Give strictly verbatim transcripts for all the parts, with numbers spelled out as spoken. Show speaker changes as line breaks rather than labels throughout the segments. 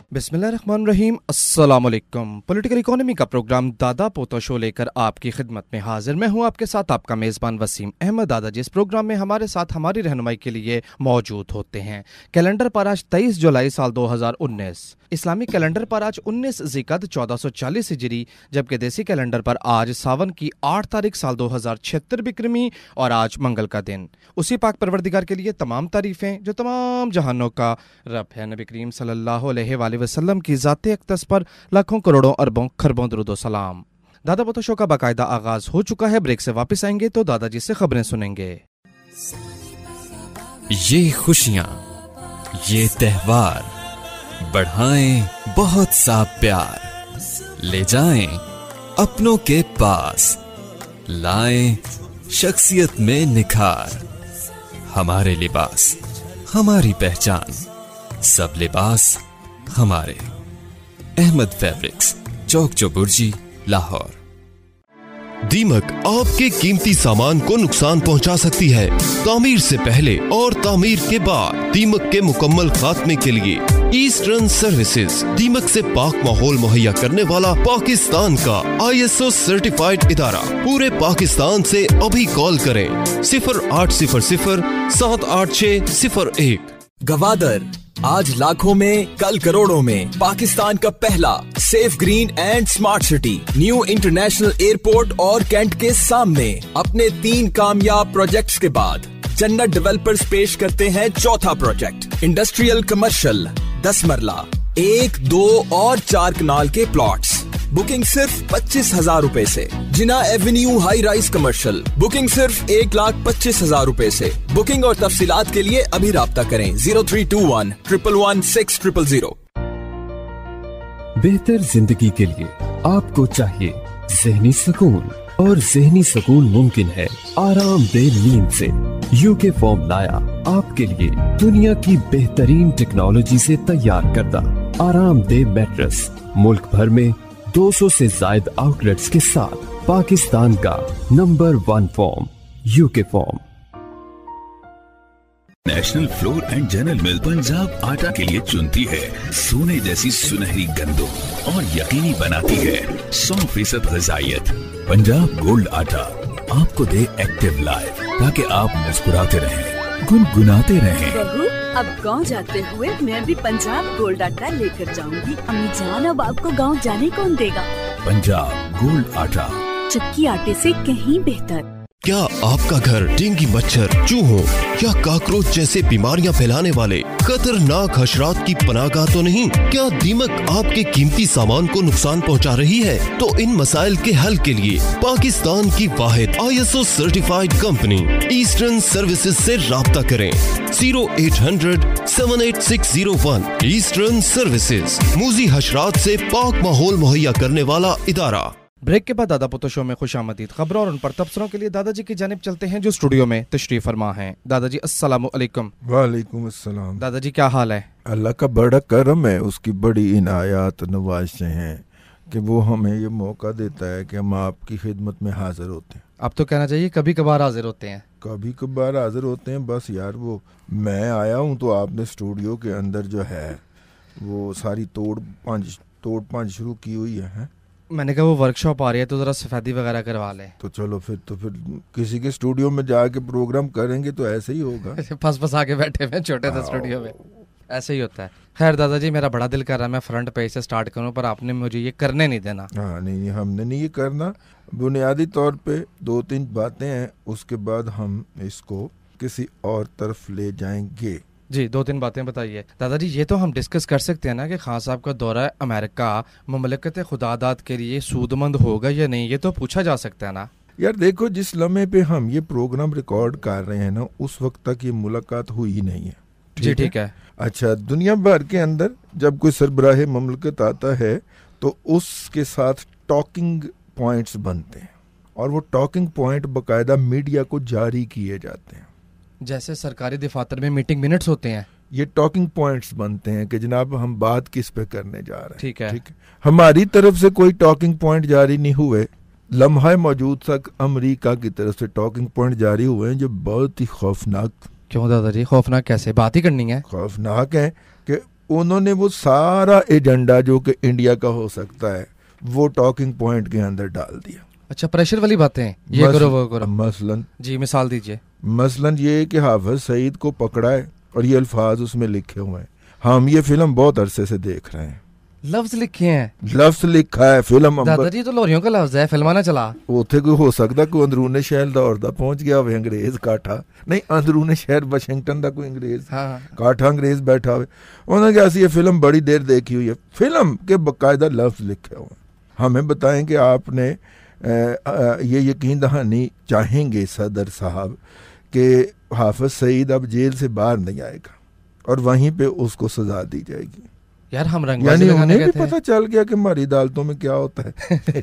बिस्मिल्लाहिर्रहमानिर्रहीम। अस्सलाम वालेकुम। पॉलिटिकल इकोनॉमी का प्रोग्राम दादा पोता शो लेकर आपकी खिदमत में हाजिर मैं हूं आपके साथ आपका मेज़बान वसीम अहमद दादा। जिस प्रोग्राम में हमारे साथ हमारी रहनुमाई के लिए मौजूद होते हैं। कैलेंडर पर आज तेईस जुलाई साल दो हज़ार उन्नीस, इस्लामिक कैलेंडर पर आज उन्नीस ज़िकद चौदह सौ चालीस हिजरी, जबकि देसी कैलेंडर पर आज सावन की आठ तारीख साल दो हज़ार छिहत्तर बिक्रमी और आज मंगल का दिन। उसी पाक परवरदिगार के लिए तमाम तारीफ़ें जो तमाम जहानों का रब है। नबी करीम सल्लल्लाहु अलैहि वसल्लम की ज़ाते अक़दस पर लाखों करोड़ों अरबों खरबों दुरूद व सलाम। दादा पोता शो का बाकायदा आगाज हो चुका है। ब्रेक से वापस आएंगे तो दादाजी से खबरें सुनेंगे।
ये खुशियाँ, ये त्योहार बढ़ाएं बहुत सा प्यार, ले जाएं अपनों के पास, लाएं शख्सियत में निखार। हमारे लिबास हमारी पहचान, सब लिबास हमारे। अहमद फैब्रिक्स, चौक चौबुर्जी, लाहौर।
दीमक आपके कीमती सामान को नुकसान पहुंचा सकती है। तामीर से पहले और तामीर के बाद दीमक के मुकम्मल खात्मे के लिए ईस्टर्न सर्विसेज, दीमक से पाक माहौल मुहैया करने वाला पाकिस्तान का आई एस ओ सर्टिफाइड इदारा। पूरे पाकिस्तान से अभी कॉल करें सिफर आठ सिफर सिफर सात आठ छः सिफर एक।
गवादर, आज लाखों में कल करोड़ों में पाकिस्तान का पहला safe green and smart city new international airport और कैंट के सामने अपने तीन कामयाब प्रोजेक्ट्स के बाद जन्नत डेवलपर्स पेश करते हैं चौथा प्रोजेक्ट, इंडस्ट्रियल कमर्शियल दस मरला, एक, दो और चार कनाल के प्लॉट्स। बुकिंग सिर्फ पच्चीस हजार रूपए से। Jinnah avenue high rise commercial, booking सिर्फ एक लाख पच्चीस हजार रूपए से। बुकिंग और तफसीलात के लिए अभी राब्ता करें zero three two one triple one six triple zero.
बेहतर जिंदगी के लिए आपको चाहिए ज़हनी सुकून, और ज़हनी सुकून मुमकिन है आरामदेह नींद से। यूके फॉर्म लाया आपके लिए दुनिया की बेहतरीन टेक्नोलॉजी से तैयार करदा आरामदेह मैट्रेस। मुल्क भर में दो सौ से ज्यादा आउटलेट्स के साथ पाकिस्तान का number one farm, UK farm.
National flour and general mill Punjab आटा के लिए चुनती है सोने जैसी सुनहरी गंदों और यकीनी बनाती है सौ फीसद ग़िज़ाइयत। पंजाब गोल्ड आटा आपको दे एक्टिव लाइफ, ताकि आप मुस्कुराते रहें, गुनगुनाते रहें।
बहू, अब गांव जाते हुए मैं भी पंजाब गोल्ड आटा लेकर जाऊंगी। अम्मी जान, अब आपको गांव जाने कौन देगा?
पंजाब गोल्ड आटा,
चक्की आटे से कहीं बेहतर।
क्या आपका घर डेंगू मच्छर, चूहों या काकरोच जैसे बीमारियां फैलाने वाले खतरनाक हशरात की पनाहगाह तो नहीं? क्या दीमक आपके कीमती सामान को नुकसान पहुंचा रही है? तो इन मसाइल के हल के लिए पाकिस्तान की वाहिद I S O certified company eastern services से राब्ता करें zero eight hundred seven eight six zero one. Eastern services, मूजी हशरात से पाक माहौल मुहैया करने वाला इदारा।
ब्रेक के बाद दादा पोता शो में खुशामदीद खबरों और उन पर तबसरों के लिए दादाजी की जानिब चलते हैं जो स्टूडियो में तशरीफ फरमा हैं। दादाजी अस्सलाम वालेकुम।
वालेकुम अस्सलाम।
दादाजी क्या हाल है?
अल्लाह का बड़ा करम है, उसकी बड़ी इनायात नवाज़ें हैं कि वो हमें ये मौका देता है कि हम आपकी खिदमत में हाजिर होते हैं।
आप तो कहना चाहिए कभी कभार हाजिर होते हैं।
कभी कभार हाजिर होते हैं बस यार। वो मैं आया हूँ तो आपने स्टूडियो के अंदर जो है वो सारी तोड़ पंच तोड़ पंच शुरू की हुई है।
मैंने कहा वो वर्कशॉप आ रही है तो जरा सफेदी वगैरह करवा लें।
तो चलो फिर तो फिर किसी के स्टूडियो में जाके प्रोग्राम करेंगे तो ऐसे ही होगा।
फंस फंस आके बैठे हुए छोटे से स्टूडियो में, ऐसे ही होता है। खैर दादाजी, मेरा बड़ा दिल कर रहा है मैं फ्रंट पेज से स्टार्ट करूं, पर आपने मुझे ये करने नहीं देना।
हाँ नहीं, हमने नहीं ये करना। बुनियादी तौर पे दो तीन बातें हैं, उसके बाद हम इसको किसी और तरफ ले जाएंगे।
जी, दो तीन बातें बताइए दादाजी। ये तो हम डिस्कस कर सकते हैं ना कि खान साहब का दौरा अमेरिका मुमलकत खुदादाद के लिए सूदमंद होगा या नहीं, ये तो पूछा जा सकता है ना।
यार देखो, जिस लम्हे पे हम ये प्रोग्राम रिकॉर्ड कर रहे हैं ना, उस वक्त तक ये मुलाकात हुई ही नहीं है।
जी ठीक है।
अच्छा, दुनिया भर के अंदर जब कोई सरबराह मुमलकत आता है तो उसके साथ टॉकिंग पॉइंट्स बनते हैं, और वो टॉकिंग पॉइंट बाकायदा मीडिया को जारी किए जाते हैं।
जैसे सरकारी दफातर में मीटिंग मिनट्स होते हैं,
ये टॉकिंग पॉइंट्स बनते हैं कि जनाब हम बात किस पे करने जा रहे हैं।
ठीक है,
ठीक है। हमारी तरफ से कोई टॉकिंग पॉइंट जारी नहीं हुए, लम्हा मौजूद तक अमेरिका की तरफ से टॉकिंग पॉइंट जारी हुए हैं जो बहुत ही खौफनाक।
क्यों दादाजी? खौफनाक कैसे? बात ही करनी है।
खौफनाक है कि انہوں نے وہ سارا ایجنڈا جو کہ انڈیا کا ہو سکتا ہے وہ ٹاکنگ پوائنٹ کے اندر ڈال دیا.
اچھا پریشر والی باتیں یہ کرو وہ کرو.
مثلاً
جی مثال دیجیے.
مثلاً یہ کہ حافظ سعید کو پکڑا ہے اور یہ الفاظ اس میں لکھے ہوئے ہیں. ہم یہ فلم بہت عرصے سے دیکھ رہے ہیں.
لفظ لکھے ہیں,
لفظ لکھا ہے فلم.
دادا جی تو لوریوں کا لفظ ہے, فلمانا چلا.
اتنے کوئی ہو سکتا کوئی اندرون شہر دور دا پہنچ گیا ہوئے انگریز کاٹھا, نہیں اندرون شہر واشنگٹن دا کوئی انگریز کاٹھا انگریز بیٹھا ہوئے. انہوں نے کہا یہ فلم بڑی دیر دیکھی ہوئی ہے, فلم کے باقاعدہ لفظ لکھے ہوئے. ہمیں بتائیں کہ آپ نے یہ یقین دہانی چاہیں گے صدر صاحب کہ حافظ سعید اب جیل سے باہر نہیں آئے گا اور وہیں پہ اس کو سزا دی جائے گی؟
یار ہم رنگ
یعنی انہیں بھی پتہ چل گیا کہ ہماری عدالتوں میں کیا ہوتا ہے.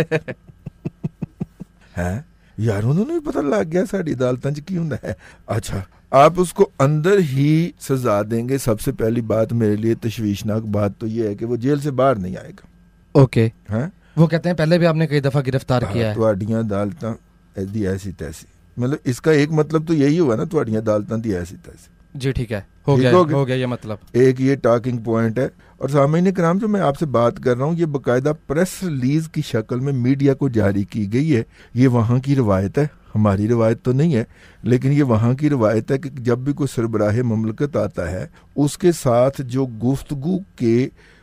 یار انہوں نے بھی پتہ لگ گیا ساری عدالتوں چ کی ہوندا ہے. اچھا آپ اس کو اندر ہی سزا دیں گے. سب سے پہلی بات میرے لیے تشویشناک بات تو یہ ہے کہ وہ جیل سے باہر نہیں آئے گا.
اوکے ہاں وہ کہتے ہیں پہلے بھی آپ نے کئی دفعہ گرفتار کیا ہے.
تواڈیاں عدالتاں ایسی ایسی تیسی, مطلب اس کا ایک مطلب تو یہی ہوا نا تواڈیاں عدالتاں دی ایسی تیسی.
جی ٹھیک ہے, ہو گیا ہو گیا یہ مطلب.
ایک یہ ٹاکنگ پوائنٹ ہے. اور سامعین کرام جو میں آپ سے بات کر رہا ہوں یہ باقاعدہ پریس ریلیز کی شکل میں میڈیا کو جاری کی گئی ہے. یہ وہاں کی روایت ہے, ہماری روایت تو نہیں ہے, لیکن یہ وہاں کی روایت ہے کہ جب بھی کوئی سربراہ مملکت آتا ہے اس کے ساتھ جو گفتگو کے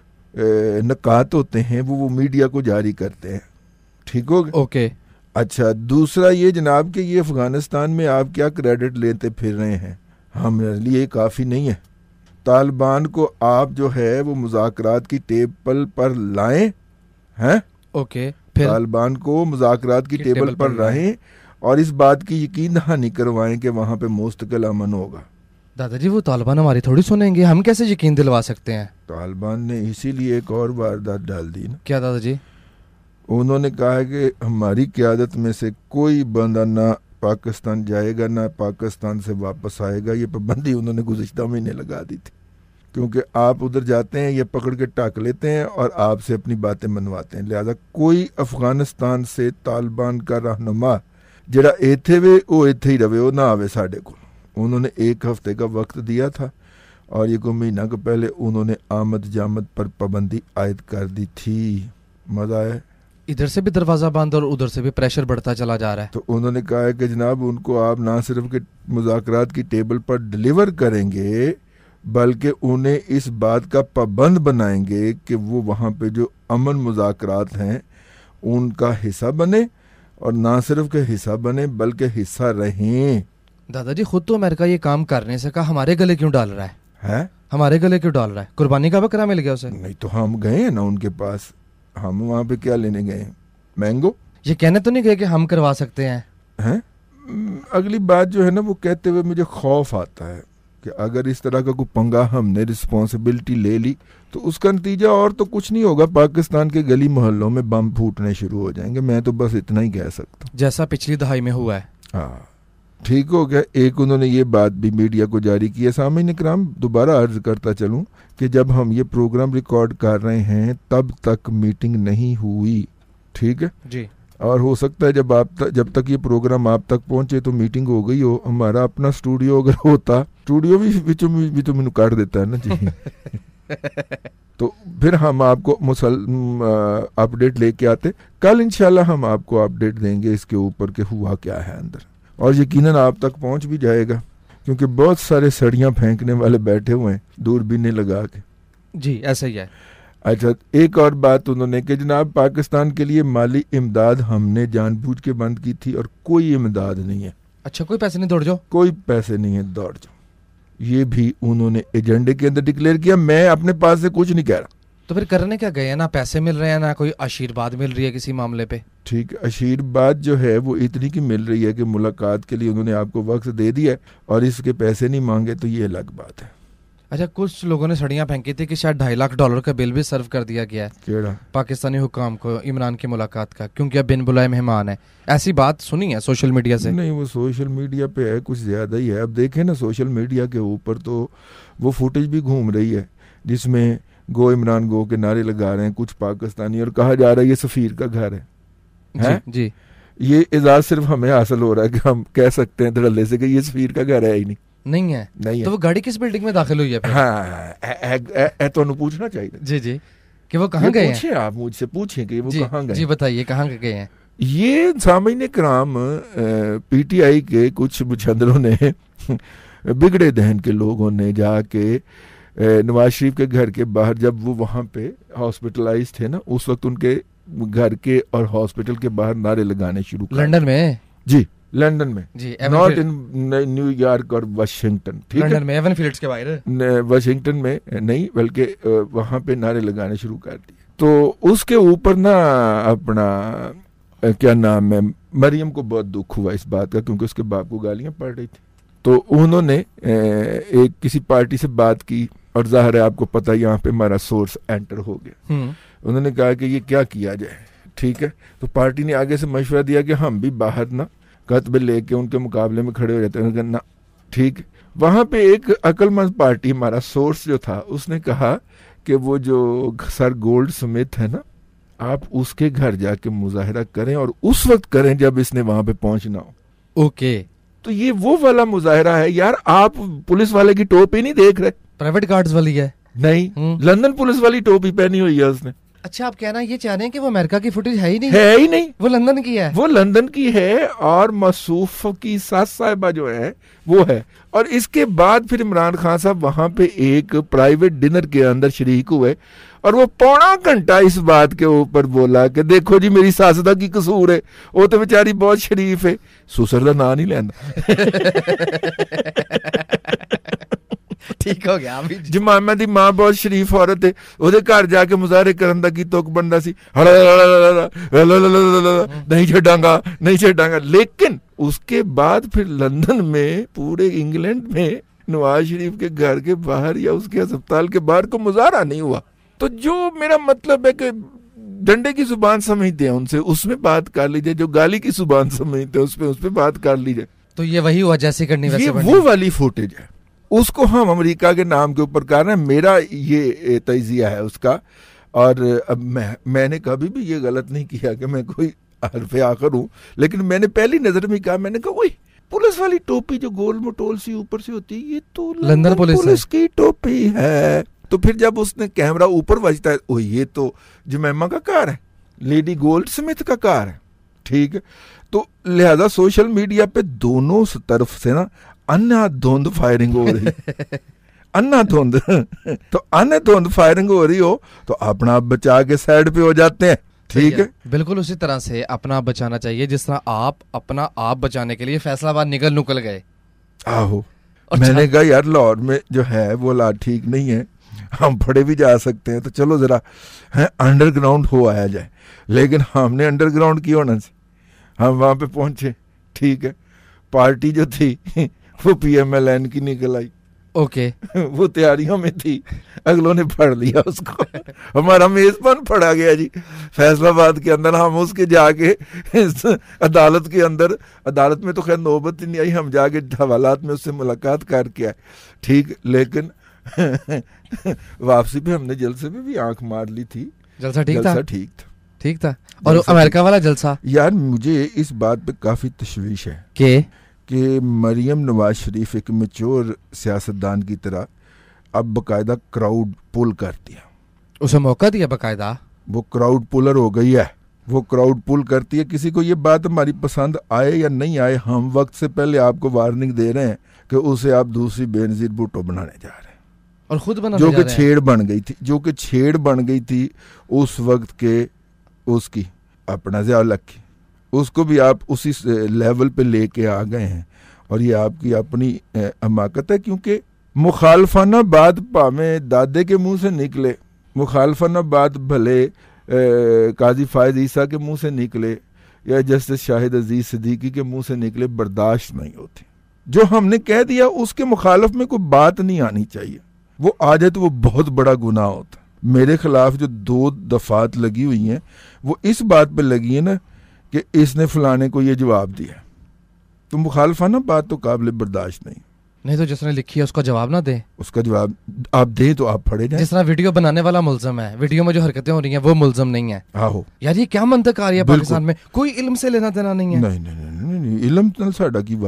نکات ہوتے ہیں وہ وہ میڈیا کو جاری کرتے ہیں. ٹھیک ہو گیا؟
اوکے.
اچھا دوسرا یہ جناب کہ یہ افغانستان میں آپ کیا کریڈٹ لیتے پھر رہے ہیں, ہمارے لیے کافی نہیں ہے. طالبان کو آپ جو ہے وہ مذاکرات کی ٹیبل پر لائیں ہیں.
اوکے.
طالبان کو مذاکرات کی ٹیبل پر رہیں اور اس بات کی یقین دہانی کروائیں کہ وہاں پہ مستقل امن ہوگا.
دادا جی وہ طالبان ہماری تھوڑی سنیں گے, ہم کیسے یقین دلوا سکتے ہیں؟
طالبان نے اسی لیے ایک اور واردات ڈال دی نا.
کیا دادا جی؟
انہوں نے کہا کہ ہماری قیادت میں سے کوئی بندہ نہ پاکستان جائے گا نہ پاکستان سے واپس آئے گا. یہ پابندی انہوں نے گزشتہ مہینے لگا دی تھی کیونکہ آپ ادھر جاتے ہیں یہ پکڑ کے ٹاک لیتے ہیں اور آپ سے اپنی باتیں منواتے ہیں. لہذا کوئی افغانستان سے طالبان کا رہنما جڑا ایتھے وے وہ ایتھے ہی رہے, وہ نہ آوے ساڈے کو. انہوں نے ایک ہفتے کا وقت دیا تھا اور یہ کوئی مہینہ کے پہلے انہوں نے آمد جامد پر پابندی عائد کر دی تھی. مزہ آیا.
ادھر سے بھی دروازہ بند اور ادھر سے بھی پریشر بڑھتا چلا جا رہا ہے.
تو انہوں نے کہا ہے کہ جناب ان کو آپ نہ صرف کہ مذاکرات کی ٹیبل پر ڈیلیور کریں گے بلکہ انہیں اس بات کا پابند بنائیں گے کہ وہ وہاں پہ جو امن مذاکرات ہیں ان کا حصہ بنے, اور نہ صرف کہ حصہ بنے بلکہ حصہ رہیں.
دادا جی خود تو امریکہ یہ کام کرنے سے کہا ہمارے گلے کیوں ڈال رہا ہے؟
ہے
ہمارے گلے کیوں ڈال رہا ہے؟ قربانی کا بکرا مل گیا اسے.
نہیں تو ہم گئے ہیں نا ان کے پاس, ہم وہاں پہ کیا لینے گئے ہیں؟ مینگو.
یہ کہنے تو نہیں گئے کہ ہم کروا سکتے ہیں. ہیں
اگلی بات جو ہے نا وہ کہتے ہوئے مجھے خوف آتا ہے کہ اگر اس طرح کا کوئی پنگا ہم نے رسپانسبلٹی لے لی تو اس کا نتیجہ اور تو کچھ نہیں ہوگا, پاکستان کے گلی محلوں میں بم پھوٹنے شروع ہو جائیں گے. میں تو بس اتنا ہی کہہ سکتا ہوں
جیسا پچھلی دہائی میں ہوا ہے.
ہاں ٹھیک ہو گیا. ایک انہوں نے یہ بات بھی میڈیا کو جاری کی ہے. سامعین کرام دوبارہ عرض کرتا چلوں کہ جب ہم یہ پروگرام ریکارڈ کر رہے ہیں تب تک میٹنگ نہیں ہوئی. ٹھیک ہے
جی,
اور ہو سکتا ہے جب آپ جب تک یہ پروگرام آپ تک پہنچے تو میٹنگ ہو گئی ہو. ہمارا اپنا اسٹوڈیو اگر ہوتا, اسٹوڈیو بھی بھی تو مینوں کاٹ دیتا ہے نا جی تو پھر ہم آپ کو مسل اپ ڈیٹ لے کے آتے. کل انشاءاللہ ہم آپ کو اپ ڈیٹ دیں گے اس کے اوپر کہ ہوا کیا ہے اندر, اور یقیناً آپ تک پہنچ بھی جائے گا کیونکہ بہت سارے سڑیاں پھینکنے والے بیٹھے ہوئے ہیں دوربینیں لگا کے.
جی ایسا ہی ہے.
اچھا ایک اور بات انہوں نے کہ جناب پاکستان کے لیے مالی امداد ہم نے جان بوجھ کے بند کی تھی اور کوئی امداد نہیں ہے.
اچھا کوئی پیسے نہیں, دوڑ جاؤ.
کوئی پیسے نہیں ہے, دوڑ جاؤ. یہ بھی انہوں نے ایجنڈے کے اندر ڈکلیئر کیا. میں اپنے پاس سے کچھ نہیں کہہ رہا.
تو پھر کرنے کیا گئے ہیں؟ نہ پیسے مل رہے ہیں نہ کوئی آشیرواد مل رہی ہے کسی معاملے پہ.
ٹھیک ہے, آشیرواد جو ہے وہ اتنی کی مل رہی ہے کہ ملاقات کے لیے انہوں نے آپ کو وقت دے دیا ہے اور اس کے پیسے نہیں مانگے, تو یہ الگ بات ہے.
اچھا کچھ لوگوں نے سڑیاں پھینکی تھی کہ شاید ڈھائی لاکھ ڈالر کا بل بھی سرو کر دیا گیا ہے
کیڑا
پاکستانی حکام کو عمران کی ملاقات کا, کیونکہ اب بن بلائے مہمان ہے. ایسی بات سنی ہے سوشل میڈیا سے؟
نہیں وہ سوشل میڈیا پہ ہے کچھ زیادہ ہی ہے. اب دیکھیں نا سوشل میڈیا کے اوپر تو وہ فوٹیج بھی گھوم رہی ہے جس میں گو عمران گو کے نعرے لگا رہے ہیں کچھ پاکستانی, اور کہا جا رہا ہے یہ سفیر کا گھر ہے.
جی جی
یہ اعزاز صرف ہمیں حاصل ہو رہا ہے کہ ہم کہہ سکتے ہیں دھڑلے سے کہ یہ سفیر کا گھر ہے ہی نہیں.
نہیں ہے.
نہیں
تو وہ گاڑی کس بلڈنگ میں داخل ہوئی ہے؟
ہاں تو پوچھنا چاہیے.
جی جی کہ وہ کہاں گئے ہیں؟
پوچھیں آپ مجھ سے پوچھیں کہ وہ کہاں گئے.
جی بتائیے کہاں گئے ہیں.
یہ سامعین کرام پی ٹی آئی کے کچھ مچھندروں نے بگڑے دہن کے لوگوں نے جا کے نواز شریف کے گھر کے باہر, جب وہ وہاں پہ ہاسپٹلائز تھے نا, اس وقت ان کے گھر کے اور ہاسپٹل کے باہر نعرے لگانے شروع کر.
لندن میں؟
جی لندن میں,
جی
ناٹ ان نیو یارک اور واشنگٹن. ٹھیک ہے,
لندن میں ایون فیلڈز کے باہر,
واشنگٹن میں نہیں بلکہ وہاں پہ نعرے لگانے شروع کر دیے. تو اس کے اوپر نا اپنا کیا نام ہے, مریم کو بہت دکھ ہوا اس بات کا, کیونکہ اس کے باپ کو گالیاں پڑ رہی تھی. تو انہوں نے ایک کسی پارٹی سے بات کی, اور ظاہر ہے آپ کو پتہ یہاں پہ ہمارا سورس انٹر ہو گیا. انہوں نے کہا کہ یہ کیا کیا جائے. ٹھیک ہے, تو پارٹی نے آگے سے مشورہ دیا کہ ہم بھی باہر نا قطب لے کے ان کے مقابلے میں کھڑے ہو جاتے ہیں. نا ٹھیک, وہاں پہ ایک عقل مند پارٹی, ہمارا سورس جو تھا, اس نے کہا کہ وہ جو سر گولڈ سمتھ ہے نا, آپ اس کے گھر جا کے مظاہرہ کریں, اور اس وقت کریں جب اس نے وہاں پہ پہنچنا ہو.
اوکے,
تو یہ وہ والا مظاہرہ ہے یار. آپ پولیس والے کی ٹوپی نہیں دیکھ رہے,
پرائیویٹ گارڈز والی ہے.
نہیں, لندن پولیس والی ٹوپی پہنی ہوئی ہے اس نے.
اچھا, آپ کہنا یہ چاہ رہے ہیں کہ وہ امریکہ کی فوٹیج ہے ہی نہیں؟
ہے ہی نہیں,
وہ لندن کی ہے.
وہ لندن کی ہے, اور موصوف کی ساس صاحبہ جو ہے وہ ہے. اور اس کے بعد پھر عمران خان صاحب وہاں پہ ایک پرائیویٹ ڈنر کے اندر شریک ہوئے, اور وہ پونا گھنٹہ اس بات کے اوپر بولا کہ دیکھو جی میری ساسدہ کی قصور ہے, وہ تو بیچاری بہت شریف ہے. سسر دا نام نہیں لینا.
ٹھیک ہو گیا.
جمامہ دی ماں بہت شریف عورت ہے, وہ گھر جا کے مظاہرے کرن دا کی توک بندا سی, نہیں چھڈاں گا نہیں چھڈاں گا. لیکن اس کے بعد پھر لندن میں, پورے انگلینڈ میں نواز شریف کے گھر کے باہر یا اس کے اسپتال کے باہر کو مظاہرہ نہیں ہوا. تو جو میرا مطلب ہے کہ ڈنڈے کی زبان سمجھتے ہیں ان سے اس میں بات کر لیجئے, جو گالی کی زبان سمجھتے ہیں اس پہ اس پہ بات کر لیجئے. تو
یہ وہی ہوا جیسے کرنی ویسے
بنی. وہ والی فوٹیج ہے, اس کو ہم امریکہ کے نام کے اوپر کر رہے ہیں. میرا یہ تجزیہ ہے اس کا, اور اب میں میں نے کبھی بھی یہ غلط نہیں کیا کہ میں کوئی حرف آخر ہوں, لیکن میں نے پہلی نظر میں کہا, میں نے کہا وہی پولیس والی ٹوپی جو گول مٹول سی اوپر سے ہوتی ہے, یہ تو
لندن
پولیس کی ٹوپی ہے. تو پھر جب اس نے کیمرہ اوپر بجتا ہے, او یہ تو جمیمہ کا کار ہے, لیڈی گولڈ سمتھ کا کار ہے. ٹھیک ہے, تو لہذا سوشل میڈیا پہ دونوں طرف سے نا انا دھند فائرنگ ہو رہی. انا دھند تو انا دھند فائرنگ ہو رہی ہو تو اپنا بچا کے سائڈ پہ ہو جاتے ہیں. ٹھیک ہے,
بالکل اسی طرح سے اپنا بچانا چاہیے جس طرح آپ اپنا آپ بچانے کے لیے فیصلہ آباد نکل نکل گئے.
آہو, میں نے کہا یار لاہور میں جو ہے وہ لا ٹھیک نہیں ہے, ہم پڑے بھی جا سکتے ہیں, تو چلو ذرا انڈر گراؤنڈ ہو آیا جائے. لیکن ہم نے انڈر گراؤنڈ کی ہونا سے ہم وہاں پہ پہنچے. ٹھیک ہے, پارٹی جو تھی وہ پی ایم ایل این کی نکل آئی.
اوکے,
وہ تیاریوں میں تھی, اگلوں نے پڑھ لیا اس کو. ہمارا میزبان پڑھا گیا جی فیصل آباد کے اندر. ہم اس کے جا کے عدالت کے اندر, عدالت میں تو خیر نوبت نہیں آئی, ہم جا کے حوالات میں اس سے ملاقات کر کے آئے. ٹھیک, لیکن واپسی پہ ہم نے جلسے میں بھی آنکھ مار لی تھی.
جلسہ ٹھیک تھا؟
ٹھیک تھا,
ٹھیک تھا. اور امریکہ والا جلسہ
یار مجھے اس بات پہ کافی تشویش ہے
کہ
کہ مریم نواز شریف ایک میچور سیاستدان کی طرح اب باقاعدہ کراؤڈ پول کرتی ہے.
اسے موقع دیا باقاعدہ,
وہ کراؤڈ پولر ہو گئی ہے. وہ کراؤڈ پول کرتی ہے. کسی کو یہ بات ہماری پسند آئے یا نہیں آئے, ہم وقت سے پہلے آپ کو وارننگ دے رہے ہیں کہ اسے آپ دوسری بے نظیر بھٹو بنانے جا رہے ہیں,
اور خود بنا
جو کہ چھیڑ بن گئی تھی, جو کہ چھیڑ بن گئی تھی اس وقت کے اس کی اپنا ضیاء الحق کی. اس کو بھی آپ اسی لیول پہ لے کے آ گئے ہیں, اور یہ آپ کی اپنی حماقت ہے. کیونکہ مخالفانہ بات پامیں دادے کے منہ سے نکلے, مخالفانہ بات بھلے قاضی فائز عیسیٰ کے منہ سے نکلے یا جسٹس شاہد عزیز صدیقی کے منہ سے نکلے, برداشت نہیں ہوتی. جو ہم نے کہہ دیا اس کے مخالف میں کوئی بات نہیں آنی چاہیے. وہ آ جائے تو وہ بہت بڑا گناہ ہوتا. میرے خلاف جو دو دفعات لگی ہوئی ہیں وہ اس بات پہ لگی ہیں نا کہ اس نے فلانے کو یہ جواب دیا, تو مخالفانہ بات تو قابل برداشت نہیں.
نہیں تو جس نے لکھی ہے اس کا جواب نہ دیں,
اس کا جواب آپ دیں تو آپ پڑھے جائیں.
جس طرح ویڈیو بنانے والا ملزم ہے, ویڈیو میں جو حرکتیں ہو رہی ہیں وہ ملزم نہیں ہے.
آہو
یار یہ کیا منطق آ رہی ہے پاکستان میں, کوئی علم سے لینا دینا نہیں ہے.
نہیں نہیں نہیں علم نال ساڈا کی واسطہ,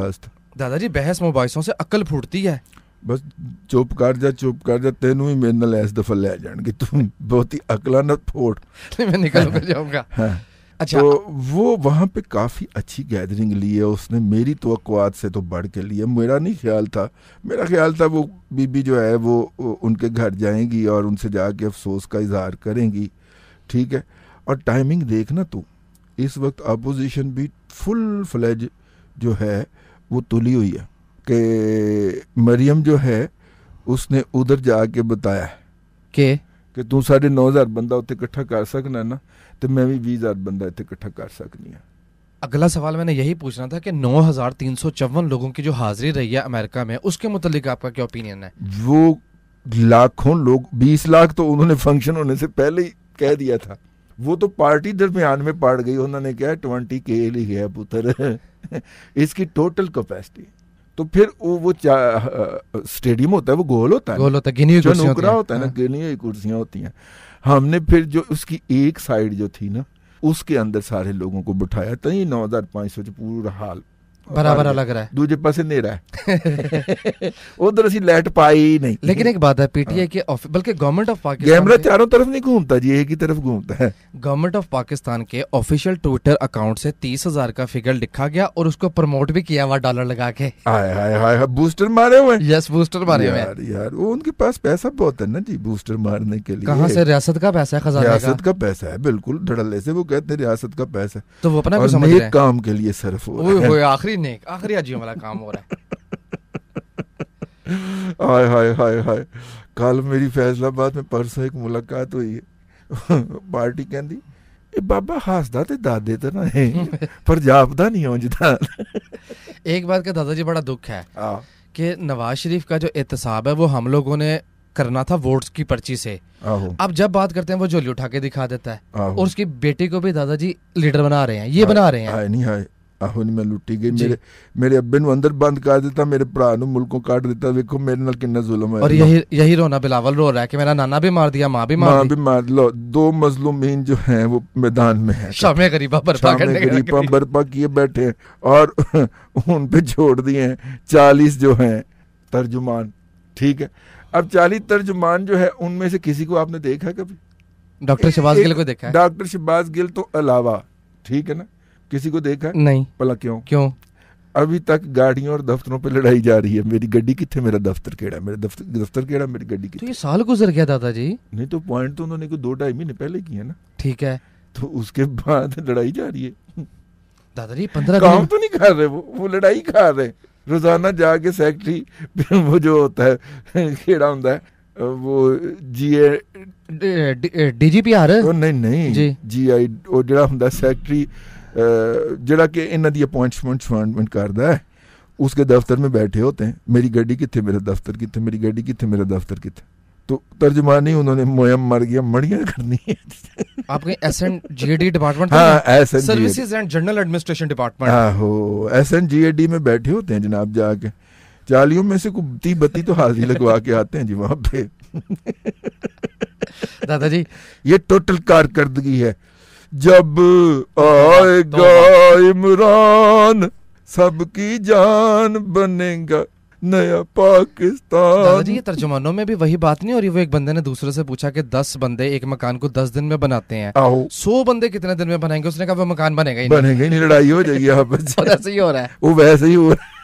दादा जी बहस मुबाहिसों से अकल फूटती है.
बस चुप कर जा चुप कर जा, तेनू ही मेरे नाल इस दफा ले जाएंगे, तू बहुत ही अकला न फोड़.
मैं निकल कर जाऊंगा.
हाँ. अच्छा, तो वो वहाँ पे काफ़ी अच्छी गैदरिंग ली है उसने, मेरी तवक्कुआत से तो बढ़ के लिए. मेरा नहीं ख्याल था, मेरा ख्याल था वो बीबी जो है वो उनके घर जाएंगी और उनसे जाके अफसोस का इजहार करेंगी, ठीक है. और टाइमिंग देखना तू, इस वक्त अपोजिशन भी फुल फ्लेज जो है वो तुली हुई है कि मरियम जो है उसने उधर जाके बताया
कि
कि तू साढ़े नौ हज़ार बंदा उत्ते इकट्ठा कर सकना ना, तो मैं भी बीस हज़ार बंदा इत्थे इकट्ठा कर सकनी है.
अगला सवाल मैंने यही पूछना था कि नौ हज़ार तीन सौ चौवन लोगों की जो हाजिरी रही है अमेरिका में, उसके मुतालिक आपका क्या ओपिनियन है?
वो लाखों लोग, बीस लाख तो उन्होंने फंक्शन होने से पहले ही कह दिया था. वो तो पार्टी दरमियान में पड़ गई, उन्होंने कहा ट्वेंटी के लिखे है पुत्र इसकी टोटल कैपेसिटी. तो फिर वो वो स्टेडियम होता है वो गोल होता है,
गोल होता है, गिनी हुई कुर्सियां
होता है, होता है ना, गिनी हुई कुर्सियां होती हैं. हमने फिर जो उसकी एक साइड जो थी ना उसके अंदर सारे लोगों को बिठाया, तो ये नौ हजार पाँच सौ पूरा हाल
बराबर लग रहा है,
दूजे पासे नेरा है उधर असी लाइट पाई नहीं.
लेकिन एक बात है, पीटीआई के बल्कि गवर्नमेंट ऑफ पाकिस्तान
कैमरा चारों तरफ नहीं घूमता जी, एक ही तरफ घूमता है.
गवर्नमेंट ऑफ पाकिस्तान के ऑफिशियल ट्विटर अकाउंट से तीस हजार का फिगर लिखा गया और उसको प्रमोट भी किया हुआ डॉलर लगा के.
हाय हाय हाय, बूस्टर मारे हुए.
यस, बूस्टर मारे हुए
यार यार वो उनके पास पैसा बहुत है ना जी बूस्टर मारने के लिए.
कहाँ से? रियासत का पैसा है, खजाने का.
रियासत का पैसा है, बिल्कुल धड़ल्ले से वो कहते हैं रियासत का पैसा,
तो वो अपना समझ रहे हैं
काम के लिए सर्फ हो रहा है.
आखिरी नेक आखिरी अजीब वाला काम हो रहा है.
हाय हाय हाय हाय. कल मेरी फैसलाबाद में परसों एक मुलाकात हुई है, पार्टी कहती ए बाबा हसदा ते दादे तो ना है पर जापदा नहीं होंजदा.
एक बात का दादाजी बड़ा दुख है कि नवाज शरीफ का जो एहतसाब है वो हम लोगों ने करना था वोट्स की पर्ची से. अब जब बात करते हैं वो झोली उठा के दिखा देता है और उसकी बेटी को भी दादाजी लीडर बना रहे हैं, ये बना रहे हैं.
नहीं हाय आहो नहीं, मैं लुटी गई. मेरे मेरे अब्बे नु अंदर बंद कर देता, मेरे भरा नु मुल्कों काट देता. देखो मेरे नाल कितना जुल्म है.
और यही यही रोना बिलावल रो रहा है कि मेरा नाना भी मार दिया, माँ भी मार
माँ भी मार लो. दो मजलूमीन जो हैं वो मैदान में हैं,
शामे गरीबा बर्पा करने
गरीबा बर्पा किए बैठे हैं और उन पे छोड़ दिए हैं चालीस जो हैं तर्जुमान. ठीक है, अब चालीस तर्जुमान जो है उनमें से किसी को आपने देखा कभी?
डॉक्टर शहबाज गिल को देखा है?
डॉक्टर शहबाज गिल तो अलावा, ठीक है ना, किसी को देखा
नहीं.
भला क्यों?
क्यों?
अभी तक गाड़ियों और दफ्तरों पे लड़ाई जा रही है. मेरी गड्डी किथे, मेरा दफ्तर केड़ा, मेरे दफ्तर दफ्तर केड़ा, मेरी गड्डी किथे.
तो ये साल गुजर गया दादाजी.
नहीं तो पॉइंट तो उन्होंने को दो ढाई महीने पहले किया ना.
ठीक है,
तो उसके बाद लड़ाई जा रही है.
दादाजी पंद्रह
काम तो नहीं कर रहे वो वो लड़ाई कर रहे. रोजाना जाके सेक्रेटरी वो जो होता है केड़ा होता है वो जी ए
डीजीपीआर
नहीं नहीं जी जी आई वो जड़ा होता सेक्रेटरी जड़ा कि इन्हां दी अपॉइंटमेंट अपॉइंटमेंट करदा है, उसके दफ्तर में बैठे होते हैं. मेरी गड्डी किथे, मेरा दफ्तर किथे, मेरी गड्डी किथे, मेरा दफ्तर किथे. तो तर्जुमानी उन्होंने मोयम मर गया मड़ियां करनी है.
आपके S N G A D department, services and general administration department.
आहो, S N G A D में बैठे होते हैं जनाब. जाके चालियों में से तीस बत्ती तो हाजिरी लगवा के आते हैं जी वहां पे.
दादाजी
ये टोटल कारकर्दगी है. जब आएगा इमरान सबकी जान बनेगा नया पाकिस्तान.
दादाजी ये तर्जुमानों में भी वही बात नहीं हो रही? वो एक बंदे ने दूसरे से पूछा कि दस बंदे एक मकान को दस दिन में बनाते हैं, सौ बंदे कितने दिन में बनाएंगे? उसने कहा वो मकान बनेगा ही नहीं.
बनेगा ही नहीं, लड़ाई हो जाएगी यहाँ पर.
ऐसे ही हो रहा है,
वो वैसे ही हो रहा है.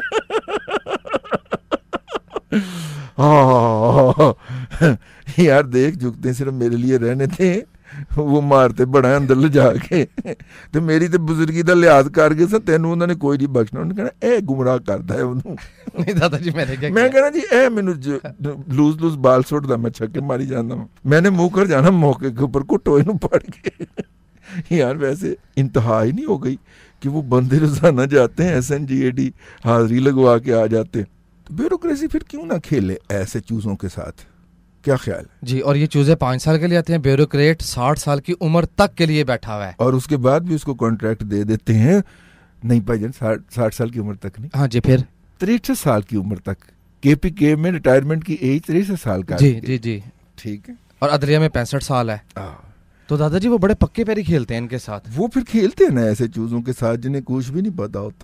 यार देख झुकते सिर्फ मेरे लिए रहने थे, वो मारते बड़ा अंदर ले जाके. तो मेरी तो बुजुर्गी का लिहाज करके सा तेन उन्होंने कोई नहीं बख्शना. उन्होंने कहना ए गुमराह करता है उन्होंने.
नहीं दादाजी मैंने क्या
मैं कहना जी ए मैनू लूज लूज बाल सुटदा, मैं छक्के मारी जाना. मैंने मुंह कर जाना मौके के ऊपर कुटो इनू पड़ के. यार वैसे इंतहा ही नहीं हो गई कि वो बंदे रोजाना जाते हैं S N G A D हाजिरी लगवा के आ जाते. तो ब्यूरोक्रेसी फिर क्यों ना खेले ऐसे चूजों के साथ? क्या ख्याल
जी? और ये चूजे पाँच साल के लिए आते हैं, ब्यूरोक्रेट साठ साल की उम्र तक के लिए बैठा हुआ है
और उसके बाद भी उसको कॉन्ट्रैक्ट दे देते हैं. नहीं भाईजान, साठ साठ साल की उम्र तक नहीं.
हाँ जी, फिर
तिरसठ साल की उम्र तक. के पी के में रिटायरमेंट की एज तिरसठ साल का.
जी जी जी
ठीक है.
और अदलिया में पैंसठ साल है. तो दादाजी वो बड़े पक्के पैरी खेलते हैं इनके साथ.
वो फिर खेलते हैं ना ऐसे चूजों के साथ जिन्हें कुछ भी नहीं पता होता.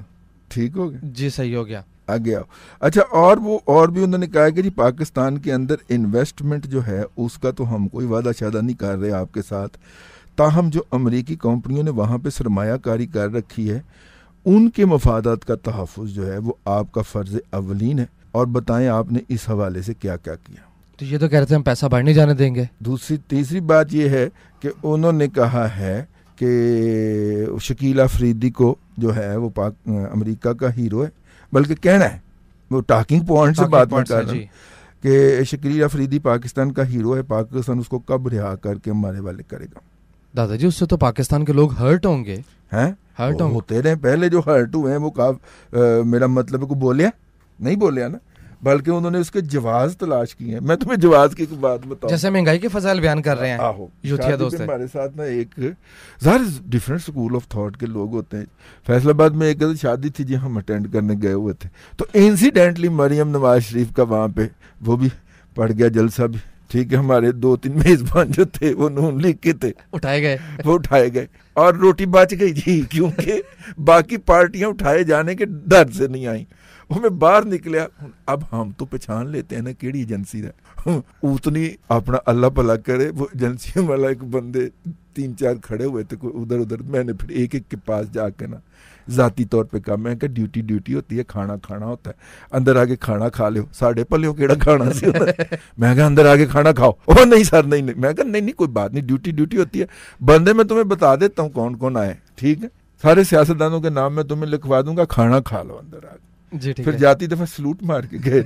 ٹھیک ہو گیا
جی صحیح ہو گیا
آگے آؤ. اچھا اور وہ اور بھی انہوں نے کہا کہ جی پاکستان کے اندر انویسٹمنٹ جو ہے اس کا تو ہم کوئی وعدہ شادہ نہیں کر رہے آپ کے ساتھ, تاہم جو امریکی کمپنیوں نے وہاں پہ سرمایہ کاری کر رکھی ہے ان کے مفادات کا تحفظ جو ہے وہ آپ کا فرض اولین ہے, اور بتائیں آپ نے اس حوالے سے کیا کیا کیا.
تو یہ تو کہہ رہے تھے ہم پیسہ باہر نہیں جانے دیں گے.
دوسری تیسری بات یہ ہے کہ انہوں نے کہا ہے کہ شکیل افریدی کو جو ہے وہ پاک امریکہ کا ہیرو ہے, بلکہ کہنا ہے وہ ٹاکنگ پوائنٹ سے بات میں کر رہا ہوں کہ شکیل افریدی پاکستان کا ہیرو ہے, پاکستان اس کو کب رہا کر کے ہمارے والے کرے گا.
دادا جی اس سے تو پاکستان کے لوگ ہرٹ ہوں گے.
ہیں ہرٹ ہوتے رہے, پہلے جو ہرٹ ہوئے ہیں وہ کاف میرا مطلب ہے کو بولیا نہیں بولیا نا, بلکہ انہوں نے اس کے جواز تلاش کیے ہیں. میں تمہیں جواز کی بات بتاؤں,
جیسے مہنگائی کے فضائل بیان کر رہے ہیں یوتھیا دوست
ہمارے ساتھ نا ایک ظاہر ڈفرینٹ اسکول آف تھاٹ کے لوگ ہوتے ہیں. فیصل آباد میں ایک شادی تھی جی ہم اٹینڈ کرنے گئے ہوئے تھے, تو انسیڈنٹلی مریم نواز شریف کا وہاں پہ وہ بھی پڑ گیا جلسہ بھی, ٹھیک ہے. ہمارے دو تین میزبان جو تھے وہ نون لیگ کے تھے,
اٹھائے گئے
وہ اٹھائے گئے اور روٹی بچ گئی جی, کیونکہ باقی پارٹیاں اٹھائے جانے کے ڈر سے نہیں آئیں. وہ میں باہر نکلیا, اب ہم تو پہچان لیتے ہیں نا کیڑی ایجنسی ہے, اتنی اپنا اللہ بھلا کرے. وہ ایجنسی والا ایک بندے تین چار کھڑے ہوئے تھے ادھر ادھر, میں نے پھر ایک ایک کے پاس جا کے نا ذاتی طور پہ کہا, میں کہ ڈیوٹی ڈیوٹی ہوتی ہے, کھانا کھانا ہوتا ہے, اندر آگے کھانا کھا لو, ساڑھے پلیوں کیڑا کھانا سی ہوتا ہے. میں کہا اندر آگے کھانا کھاؤ, او نہیں سر نہیں نہیں. میں کہا نہیں نہیں کوئی بات نہیں, ڈیوٹی ڈیوٹی ہوتی ہے. بندے میں تمہیں بتا دیتا ہوں کون کون آئے, ٹھیک ہے, سارے سیاستدانوں کے نام میں تمہیں لکھوا دوں گا, کھانا کھا لو اندر آگے.
جی
پھر جاتی دفعہ سلوٹ مار کے گئے.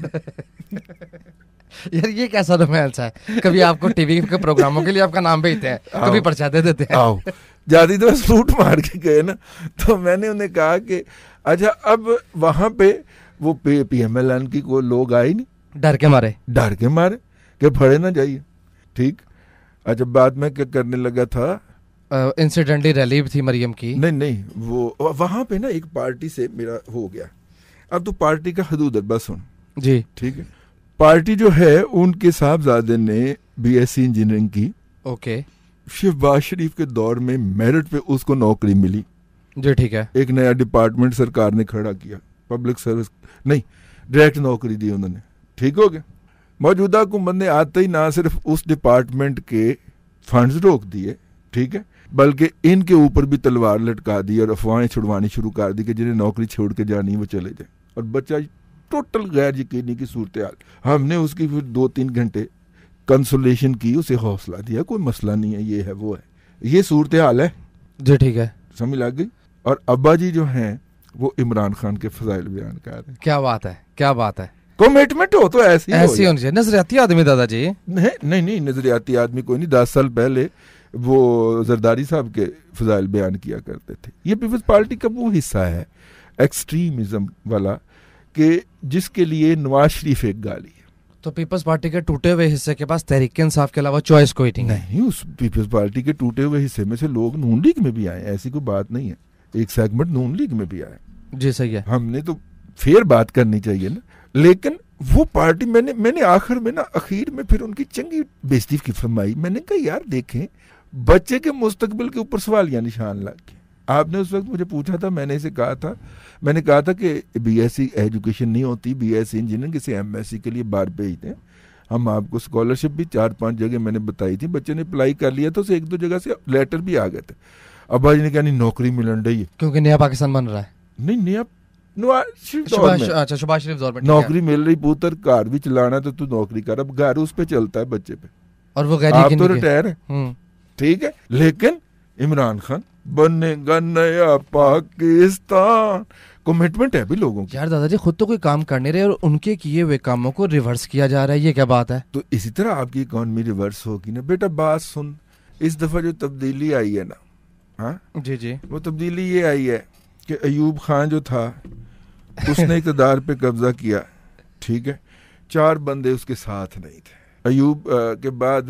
یار یہ کیسا رومانس ہے, کبھی آپ کو ٹی وی کے پروگراموں کے لیے آپ کا نام بھیجتے ہیں, کبھی پرچہ دے دیتے ہیں.
آؤ جاتی دفعہ سلوٹ مار کے گئے نا, تو میں نے انہیں کہا کہ اچھا اب وہاں پہ وہ پی ایم ایل این کی کوئی لوگ آئے نہیں,
ڈر کے مارے
ڈر کے مارے کہ پھڑے نہ جائیے, ٹھیک. اچھا بعد میں کیا کرنے لگا تھا,
انسیڈنٹلی ریلی تھی مریم کی,
نہیں نہیں وہ وہاں پہ نا ایک پارٹی سے میرا ہو گیا. اب تو پارٹی کا حدود ہے بس سن
جی,
ٹھیک ہے. پارٹی جو ہے ان کے صاحبزادے نے بی ایس سی انجینئرنگ کی,
اوکے.
شہباز شریف کے دور میں میرٹ پہ اس کو نوکری ملی,
جی ٹھیک ہے.
ایک نیا ڈپارٹمنٹ سرکار نے کھڑا کیا, پبلک سروس نہیں ڈائریکٹ نوکری دی انہوں نے, ٹھیک ہو گیا. موجودہ حکومت نے آتے ہی نہ صرف اس ڈپارٹمنٹ کے فنڈز روک دیے, ٹھیک ہے, بلکہ ان کے اوپر بھی تلوار لٹکا دی اور افواہیں چھڑوانی شروع کر دی کہ جنہیں نوکری چھوڑ کے جانی وہ چلے جائیں. اور بچہ ٹوٹل غیر یقینی کی صورتحال. ہم نے اس کی پھر دو تین گھنٹے کنسولیشن کی, اسے حوصلہ دیا, کوئی مسئلہ نہیں ہے, یہ ہے وہ ہے, یہ صورتحال ہے.
جی ٹھیک ہے,
سمجھ لگ گئی. اور ابا جی جو ہیں وہ عمران خان کے فضائل بیان کر رہے ہیں.
کیا بات ہے, کیا بات ہے.
کمٹمنٹ ہو تو ایسی
ایسی ہونی چاہیے. نظریاتی آدمی دادا جی,
نہیں نہیں نظریاتی آدمی کوئی نہیں. دس سال پہلے وہ زرداری صاحب کے فضائل بیان کیا کرتے تھے. یہ پیپلز پارٹی کا وہ حصہ ہے ایکسٹریمزم والا کہ جس کے لیے نواز شریف ایک گالی ہے.
تو پیپلز پارٹی کے ٹوٹے ہوئے حصے کے پاس تحریک انصاف کے علاوہ چوائس کوئی نہیں.
نہیں, اس پیپلز پارٹی کے ٹوٹے ہوئے حصے میں سے لوگ نون لیگ میں بھی آئے, ایسی کوئی بات نہیں ہے. ایک سیگمنٹ نون لیگ میں بھی آئے.
جی صحیح ہے.
ہم نے تو فیئر بات کرنی چاہیے نا. لیکن وہ پارٹی میں نے میں نے آخر میں نا اخیر میں پھر ان کی چنگی بےزتی کی فرمائی. میں نے کہا یار دیکھیں بچے کے مستقبل کے اوپر سوالیہ نشان لگ کے. آپ نے اس وقت مجھے پوچھا تھا, میں نے اسے کہا تھا میں نے کہا تھا کہ بی ایس سی ایجوکیشن نہیں ہوتی, بی ایس سی انجینئرنگ, اسے ایم ایس سی کے لیے باہر بھیجتے ہیں ہم. آپ کو اسکالرشپ بھی چار پانچ جگہ میں نے بتائی تھی, بچے نے اپلائی کر لیا تو اسے ایک دو جگہ سے لیٹر بھی آ گئے تھے. ابا جی نے کہا نہیں نوکری ملن رہی ہے
کیونکہ نیا پاکستان بن رہا ہے.
نہیں نیا
شہباز شریف دور میں
نوکری مل رہی, پوتر گھر بھی چلانا تو تو نوکری کر. اب گھر اس پہ چلتا ہے بچے پہ,
اور وہ غیر
آپ تو ریٹائر ہے, ٹھیک ہے. لیکن عمران خان بنے گا نیا پاکستان, کمٹمنٹ ہے بھی لوگوں کی.
یار دادا جی خود تو کوئی کام کر نہیں رہے اور ان کے کیے ہوئے کاموں کو ریورس کیا جا رہا ہے, یہ کیا بات ہے؟
تو اسی طرح آپ کی اکانومی ریورس ہوگی نا بیٹا. بات سن, اس دفعہ جو تبدیلی آئی ہے نا, ہاں
جی جی,
وہ تبدیلی یہ آئی ہے کہ ایوب خان جو تھا اس نے اقتدار پہ قبضہ کیا, ٹھیک ہے. چار بندے اس کے ساتھ نہیں تھے. ایوب کے بعد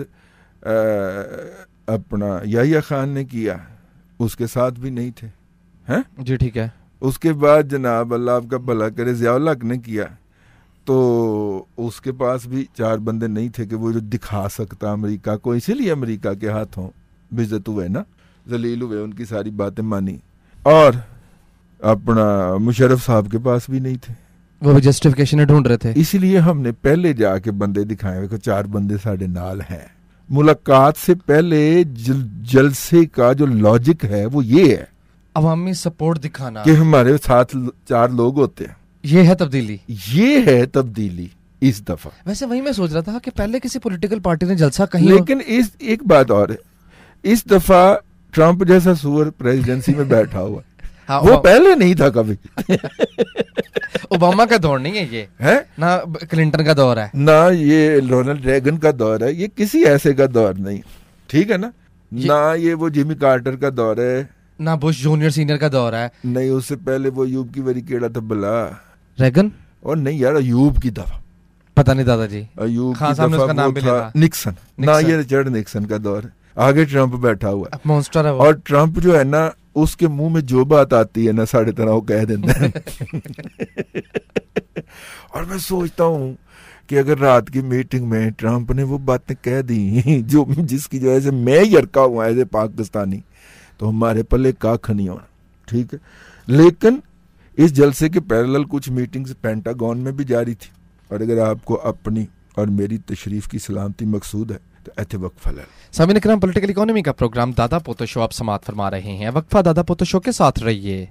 اپنا یحییٰ خان نے کیا, اس کے ساتھ بھی نہیں تھے, ہیں
جی ٹھیک ہے.
اس کے بعد جناب اللہ آپ کا بھلا کرے ضیاء الحق نے کیا, تو اس کے پاس بھی چار بندے نہیں تھے کہ وہ جو دکھا سکتا امریکہ کو. اسی لیے امریکہ کے ہاتھوں بےعزت ہوئے نا, ذلیل ہوئے, ان کی ساری باتیں مانی. اور اپنا مشرف صاحب کے پاس بھی نہیں تھے,
وہ بھی جسٹیفیکیشن ڈھونڈ رہے تھے.
اس لیے ہم نے پہلے جا کے بندے دکھائے, دیکھو چار بندے ساڑھے نال ہیں. ملاقات سے پہلے جل جلسے کا جو لاجک ہے وہ یہ ہے,
عوامی سپورٹ دکھانا
کہ ہمارے ساتھ چار لوگ ہوتے ہیں.
یہ ہے تبدیلی,
یہ ہے تبدیلی اس دفعہ.
ویسے وہی میں سوچ رہا تھا کہ پہلے کسی پولیٹیکل پارٹی نے جلسہ کہیں,
لیکن اس ایک بات اور ہے, اس دفعہ ٹرمپ جیسا سور پریزیڈنسی میں بیٹھا ہوا ہے, وہ پہلے نہیں تھا کبھی.
اوباما کا دور نہیں ہے یہ,
ہے
نہ کلنٹن کا دور ہے,
نہ یہ رونلڈ ریگن کا دور ہے, یہ کسی ایسے کا دور نہیں, ٹھیک ہے نا, نہ یہ وہ جیمی کارٹر کا دور ہے,
نہ بش جونیئر سینئر کا دور ہے,
نہیں اس سے پہلے وہ ایوب کی وری کیڑا تھا بلا
ریگن,
اور نہیں یار ایوب کی دفعہ,
پتہ نہیں دادا جی,
ایوب
خان
کی
صاحب نے اس کا نام بھی
دفعہ
لیا,
نکسن, نہ یہ ریچرڈ نکسن کا دور ہے. آگے ٹرمپ بیٹھا ہوا ہے,
مونسٹر ہے وہ,
اور ٹرمپ جو ہے نا اس کے منہ میں جو بات آتی ہے نا ساڑھے طرح وہ کہہ دیتا ہے. اور میں سوچتا ہوں کہ اگر رات کی میٹنگ میں ٹرمپ نے وہ باتیں کہہ دی جو جس کی جو ہے میں یرکا ہوا ایز اے پاکستانی, تو ہمارے پلے کاکھ نہیں ہونا, ٹھیک ہے. لیکن اس جلسے کے پیرالل کچھ میٹنگز پینٹاگون میں بھی جاری تھی, اور اگر آپ کو اپنی اور میری تشریف کی سلامتی مقصود ہے تو ایتھے وقفہ لے.
سامعین کرام, پولیٹیکل اکانومی کا پروگرام دادا پوتا شو آپ سماعت فرما رہے ہیں. وقفہ دادا پوتا شو کے ساتھ رہیے.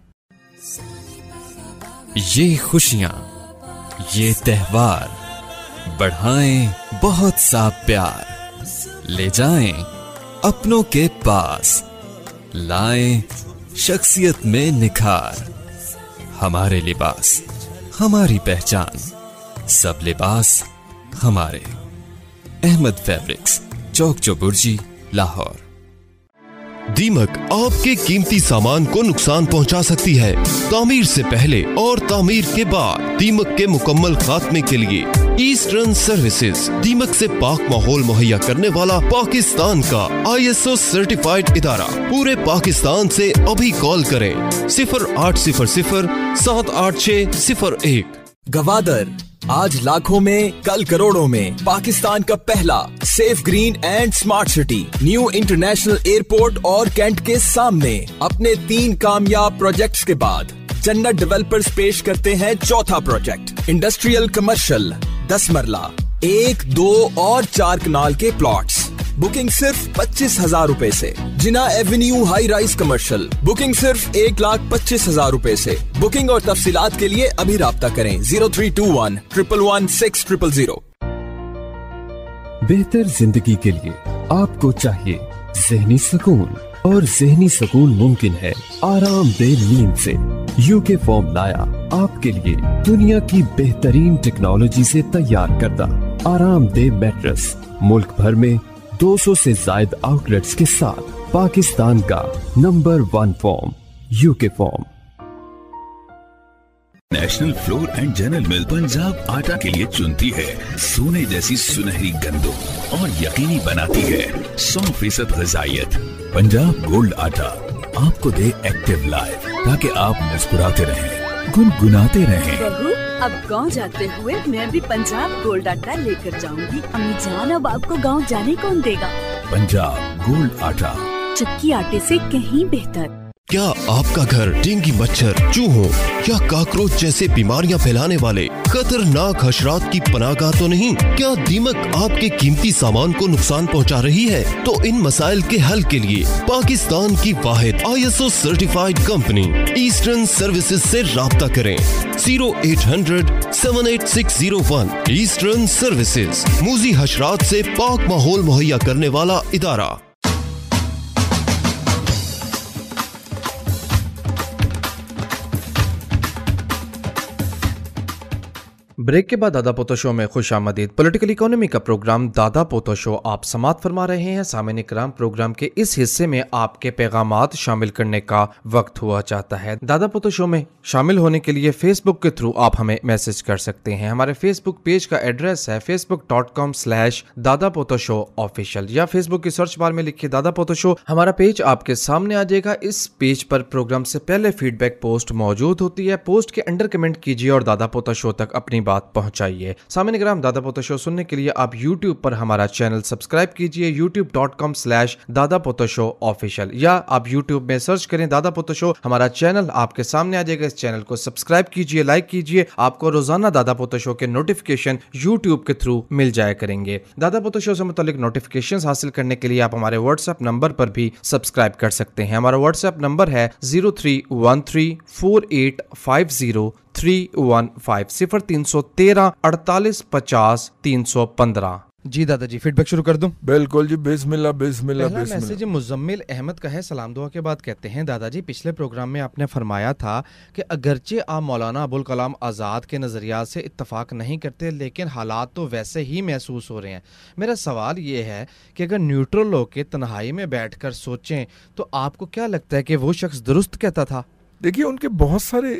یہ خوشیاں, یہ تہوار بڑھائیں بہت سا پیار, لے جائیں اپنوں کے پاس, لائیں شخصیت میں نکھار. ہمارے لباس ہماری پہچان, سب لباس ہمارے. احمد فیبرکس, چوک چوبرجی, لاہور.
دیمک آپ کے قیمتی سامان کو نقصان پہنچا سکتی ہے. تعمیر سے پہلے اور تعمیر کے بعد دیمک کے مکمل خاتمے کے لیے ایسٹرن سروسز, دیمک سے پاک ماحول مہیا کرنے والا پاکستان کا آئی ایس او سرٹیفائیڈ ادارہ. پورے پاکستان سے ابھی کال کریں صفر آٹھ صفر صفر سات آٹھ چھ صفر ایک.
گوادر آج لاکھوں میں کل کروڑوں میں, پاکستان کا پہلا safe green and smart city new international airport اور کینٹ کے سامنے. اپنے تین کامیاب پروجیکٹس کے بعد جنت ڈیولپرز پیش کرتے ہیں چوتھا پروجیکٹ, انڈسٹریل کمرشل دس مرلہ, ایک دو اور چار کنال کے پلاٹس. بکنگ صرف پچیس ہزار روپے سے. Jinnah avenue high rise commercial, booking صرف ایک لاکھ پچیس ہزار روپے سے. بکنگ اور تفصیلات کے لیے ابھی رابطہ کریں zero three two one triple one six triple zero.
بہتر زندگی کے لیے آپ کو چاہیے ذہنی سکون, اور ذہنی سکون ممکن ہے آرام دہ نیند سے. یو کے فارم لایا آپ کے لیے دنیا کی بہترین ٹیکنالوجی سے تیار کردہ آرام دہ میٹرس. ملک بھر میں دو سو سے زائد آؤٹ لیٹس کے ساتھ پاکستان کا number one farm, U K farm.
National flour and general mill Punjab آٹا کے لیے چنتی ہے سونے جیسی سنہری گندم, اور یقینی بناتی ہے سو فیصد غذائیت. پنجاب گولڈ آٹا آپ کو دے ایکٹیو لائف, تاکہ آپ مسکراتے رہیں, گنگناتے رہیں.
بہو اب گاؤں جاتے ہوئے میں بھی پنجاب گولڈ آٹا لے کر جاؤں گی. امی جان اب آپ کو گاؤں جانے کون دے گا؟
پنجاب گولڈ آٹا,
چکی آٹے سے کہیں بہتر.
کیا آپ کا گھر ڈینگی مچھر, چوہوں یا کاکروچ جیسے بیماریاں پھیلانے والے خطرناک حشرات کی پناہ گاہ تو نہیں؟ کیا دیمک آپ کے قیمتی سامان کو نقصان پہنچا رہی ہے؟ تو ان مسائل کے حل کے لیے پاکستان کی واحد I S O certified company eastern services سے رابطہ کریں zero eight hundred seven eight six zero one. Eastern services, موذی حشرات سے پاک ماحول مہیا کرنے والا ادارہ.
بریک کے بعد دادا پوتا شو میں خوش آمدید. پولیٹیکل اکانومی کا پروگرام دادا پوتا شو آپ سماعت فرما رہے ہیں. سامعین کرام, پروگرام کے اس حصے میں آپ کے پیغامات شامل کرنے کا وقت ہوا چاہتا ہے. دادا پوتا شو میں شامل ہونے کے لیے فیس بک کے تھرو آپ ہمیں میسج کر سکتے ہیں. ہمارے فیس بک پیج کا ایڈریس ہے Facebook dot com slash Dada Pota شو آفیشیل, یا فیس بک کی سرچ بار میں لکھیے دادا پوتا شو. ہمارا پیج آپ کے سامنے آ جائے گا. اس پیج پر پروگرام سے پہلے فیڈ بیک پوسٹ موجود ہوتی ہے. پوسٹ کے انڈر کمنٹ کیجیے اور دادا پوتا شو تک اپنی बात पहुंचाइए। सामने ग्राम दादा पोता शो सुनने के लिए आप यूट्यूब पर हमारा चैनल सब्सक्राइब कीजिए, YouTube dot com slash Dada Pota show official, या आप यूट्यूब में सर्च करें दादा पोता शो, हमारा चैनल आपके सामने आ जाएगा। इस चैनल को सब्सक्राइब कीजिए, लाइक कीजिए, आपको रोजाना दादा पोता शो के नोटिफिकेशन यूट्यूब के थ्रू मिल जाया करेंगे। दादा पोता शो से मुतालिक नोटिफिकेशंस हासिल करने के लिए आप हमारे व्हाट्सएप नंबर पर भी सब्सक्राइब कर सकते हैं। हमारा व्हाट्सएप नंबर है zero three one three four eight five zero three one five, सिफर तीन सौ तेरह अड़तालीस पचास तीन सौ पंद्रह। जी दादा जी, फीडबैक शुरू कर दूं?
बिल्कुल जी, बिस्मिल्लाह बिस्मिल्लाह
पहला
बिस्मिल्लाह।
मैसेज मुजम्मिल अहमद का है, सलाम दुआ के बाद कहते हैं, दादाजी पिछले प्रोग्राम में आपने फरमाया था कि अगरचे आप मौलाना अबुल कलाम आज़ाद के नज़रिया से इत्तफाक नहीं करते, लेकिन हालात तो वैसे ही महसूस हो रहे हैं। मेरा सवाल ये है कि अगर न्यूट्रल होकर तन्हाई में बैठ कर सोचें तो आपको क्या लगता है कि वो शख्स दुरुस्त कहता था?
देखिए, उनके बहुत सारे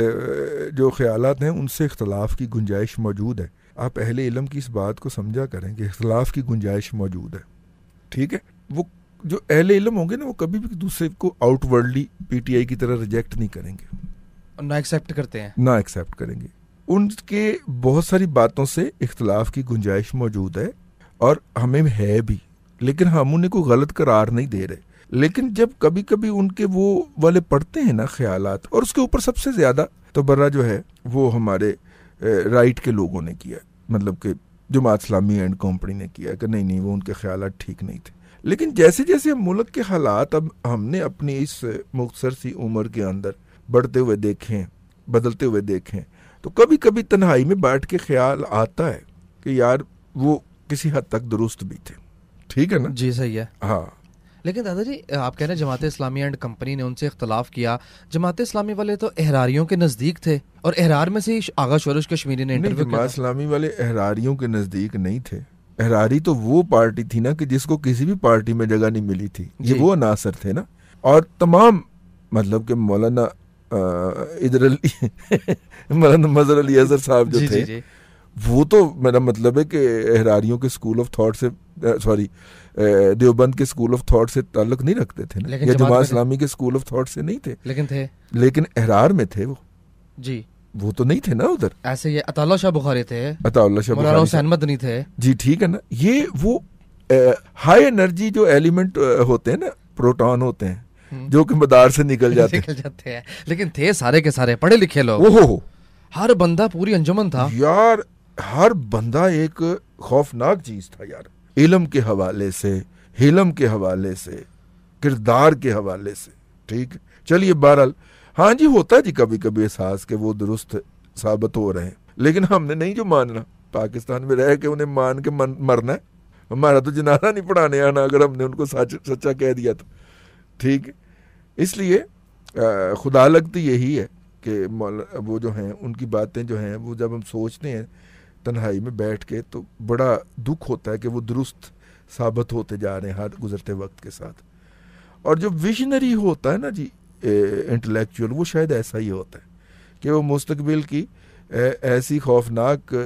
जो ख्यालात हैं उनसे इख्तलाफ की गुंजाइश मौजूद है। आप अहले इल्म की इस बात को समझा करें कि इख्तलाफ की गुंजाइश मौजूद है, ठीक है। वो जो अहले इल्म होंगे ना, वो कभी भी दूसरे को आउटवर्डली पीटीआई की तरह रिजेक्ट नहीं करेंगे,
ना एक्सेप्ट करते हैं,
ना एक्सेप्ट करेंगे। उनके बहुत सारी बातों से इख्तलाफ की गुंजाइश मौजूद है और हमें है भी, लेकिन हम उन्हें कोई गलत करार नहीं दे रहे। लेकिन जब कभी कभी उनके वो वाले पढ़ते हैं ना ख्यालात, और उसके ऊपर सबसे ज़्यादा तो बर्रा जो है वो हमारे राइट के लोगों ने किया, मतलब कि जमात इस्लामी एंड कंपनी ने किया कि नहीं नहीं वो उनके ख्यालात ठीक नहीं थे। लेकिन जैसे जैसे हम मुल्क के हालात अब हमने अपनी इस मुख्तसर सी उम्र के अंदर बढ़ते हुए देखें, बदलते हुए देखें, तो कभी कभी तन्हाई में बैठ के ख्याल आता है कि यार वो किसी हद तक दुरुस्त भी थे, ठीक है ना?
जी सही है।
हाँ,
लेकिन दादाजी आप कह रहे हैं जमात इस्लामी एंड कंपनी ने उनसे इख्तलाफ किया, जमात इस्लामी वाले तो एहरारियों के नज़दीक थे और एहरार में से आगा शोरुश कश्मीरी ने इंटरव्यू किया।
जमात इस्लामी वाले एहरारियों के नज़दीक नहीं थे। एहरारी तो वो पार्टी थी ना कि जिसको किसी भी पार्टी में जगह नहीं मिली थी, ये वो अनासर थे ना। और तमाम मतलब कि मौलाना इधर मौलाना मजहर अली अजहर साहब जो
जी,
थे
जी, जी।
वो तो मेरा मतलब है कि एहरारियों के स्कूल ऑफ थॉट से, सॉरी देवबंद के स्कूल ऑफ थॉट से ताल्लुक नहीं रखते थे ना, या जमात इस्लामी के स्कूल ऑफ थॉट से नहीं थे,
लेकिन थे
लेकिन एहरार में थे वो
जी।
वो तो नहीं थे ना उधर।
ऐसे ये अताउल्लाह शाह बुखारी थे,
अताउल्लाह शाह
मौलाना हुसैन मदनी थे
जी, ठीक है ना। ये वो हाई एनर्जी जो एलिमेंट होते हैं ना, प्रोटॉन होते हैं जो कि मदार से निकल जाते
निकल जाते हैं, लेकिन थे सारे के सारे पढ़े लिखे लोग।
ओहो,
हर बंदा पूरी अंजुमन था
यार, हर बंदा एक खौफनाक चीज था यार, इल्म के हवाले से, हिलम के हवाले से, किरदार के हवाले से, ठीक। चलिए बहरहाल, हाँ जी, होता है जी कभी कभी एहसास के वो दुरुस्त साबित हो रहे हैं, लेकिन हमने नहीं जो मानना, पाकिस्तान में रह के उन्हें मान के मन, मरना है। हमारा तो जनाजा नहीं पढ़ाने आना अगर हमने उनको सच सच्चा कह दिया तो, ठीक। इसलिए खुदा लगती यही है कि वो जो हैं उनकी बातें जो हैं वो जब हम सोचते हैं तन्हाई में बैठ के तो बड़ा दुख होता है कि वो दुरुस्त साबित होते जा रहे हैं हर गुजरते वक्त के साथ। और जो विजनरी होता है ना जी, इंटेलेक्चुअल, वो शायद ऐसा ही होता है कि वो मुस्तकबिल की ए, ऐसी खौफनाक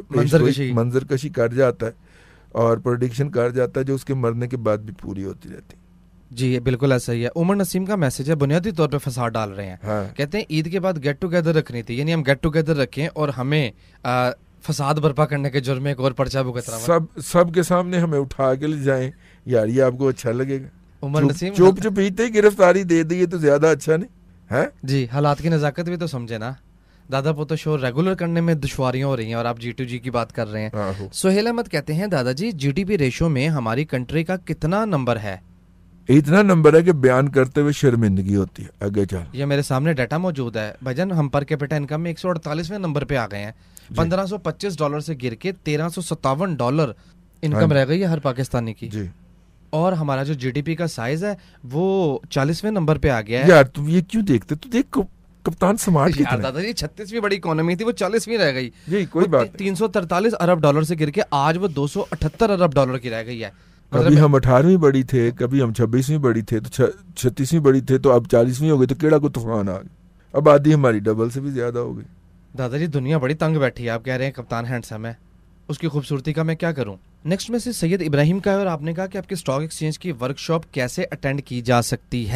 मंजरकशी कर जाता है और प्रेडिक्शन कर जाता है जो उसके मरने के बाद भी पूरी होती रहती है।
जी बिल्कुल ऐसा ही है। उमर नसीम का मैसेज है, बुनियादी तौर पे फसाद डाल रहे हैं। हाँ। कहते हैं ईद के बाद गेट टुगेदर रखनी थी, यानी हम गेट टुगेदर रखें और हमें आ, फसाद बर्पा करने के जुर्म में एक और पर्चा भुगतना,
सब सब के सामने हमें उठा के ले जाएं, यार ये आपको अच्छा लगेगा?
उमर नसीम
चुप चुप पीते ही गिरफ्तारी दे दी तो ज्यादा अच्छा नहीं है
जी। हालात की नजाकत भी तो समझे ना। दादा पोता शो रेगुलर करने में दुश्वारियां हो रही हैं और आप जी टू जी की बात कर रहे हैं। सोहेल अहमद कहते हैं, दादाजी जीडीपी रेशो में हमारी कंट्री का कितना नंबर है?
इतना नंबर है कि बयान करते हुए शर्मिंदगी होती है। आगे चल,
ये मेरे सामने डाटा मौजूद है भजन, हम पर कैपिटा इनकम में एक सौ अड़तालीसवें नंबर पे आ गए हैं। पंद्रह सौ पच्चीस डॉलर से गिर के तेरह सौ सत्तावन डॉलर इनकम रह गई है हर पाकिस्तानी की जी। और हमारा जो जीडीपी का साइज है वो चालीसवें नंबर पे आ गया है।
यार तुम ये क्यों देखते? तू देख कप्तान स्मार्ट
यार दादाजी, छत्तीसवीं बड़ी इकोनॉमी थी, वो चालीसवीं रह गई
जी। कोई बात,
तीन सौ तरतालीस अरब डॉलर से गिर के आज वो दो सौ अठहत्तर अरब डॉलर की रह गई है।
कभी हम अठारहवीं बड़ी थे, कभी हम छब्बीसवीं बड़ी थे, तो छत्तीसवीं बड़ी थे, तो अब चालीसवीं हो गई, तो केड़ा को तूफान आ गया। अब आधी हमारी डबल से भी ज्यादा हो गई।
दादाजी दुनिया बड़ी तंग बैठी है। आप कह रहे हैं कप्तान हैंडसम है, उसकी खूबसूरती का मैं क्या करूं। नेक्स्ट मैसेज सैयद इब्राहिम का है और आपने कहा कि आपके स्टॉक एक्सचेंज की वर्कशॉप कैसे अटेंड की जा सकती है।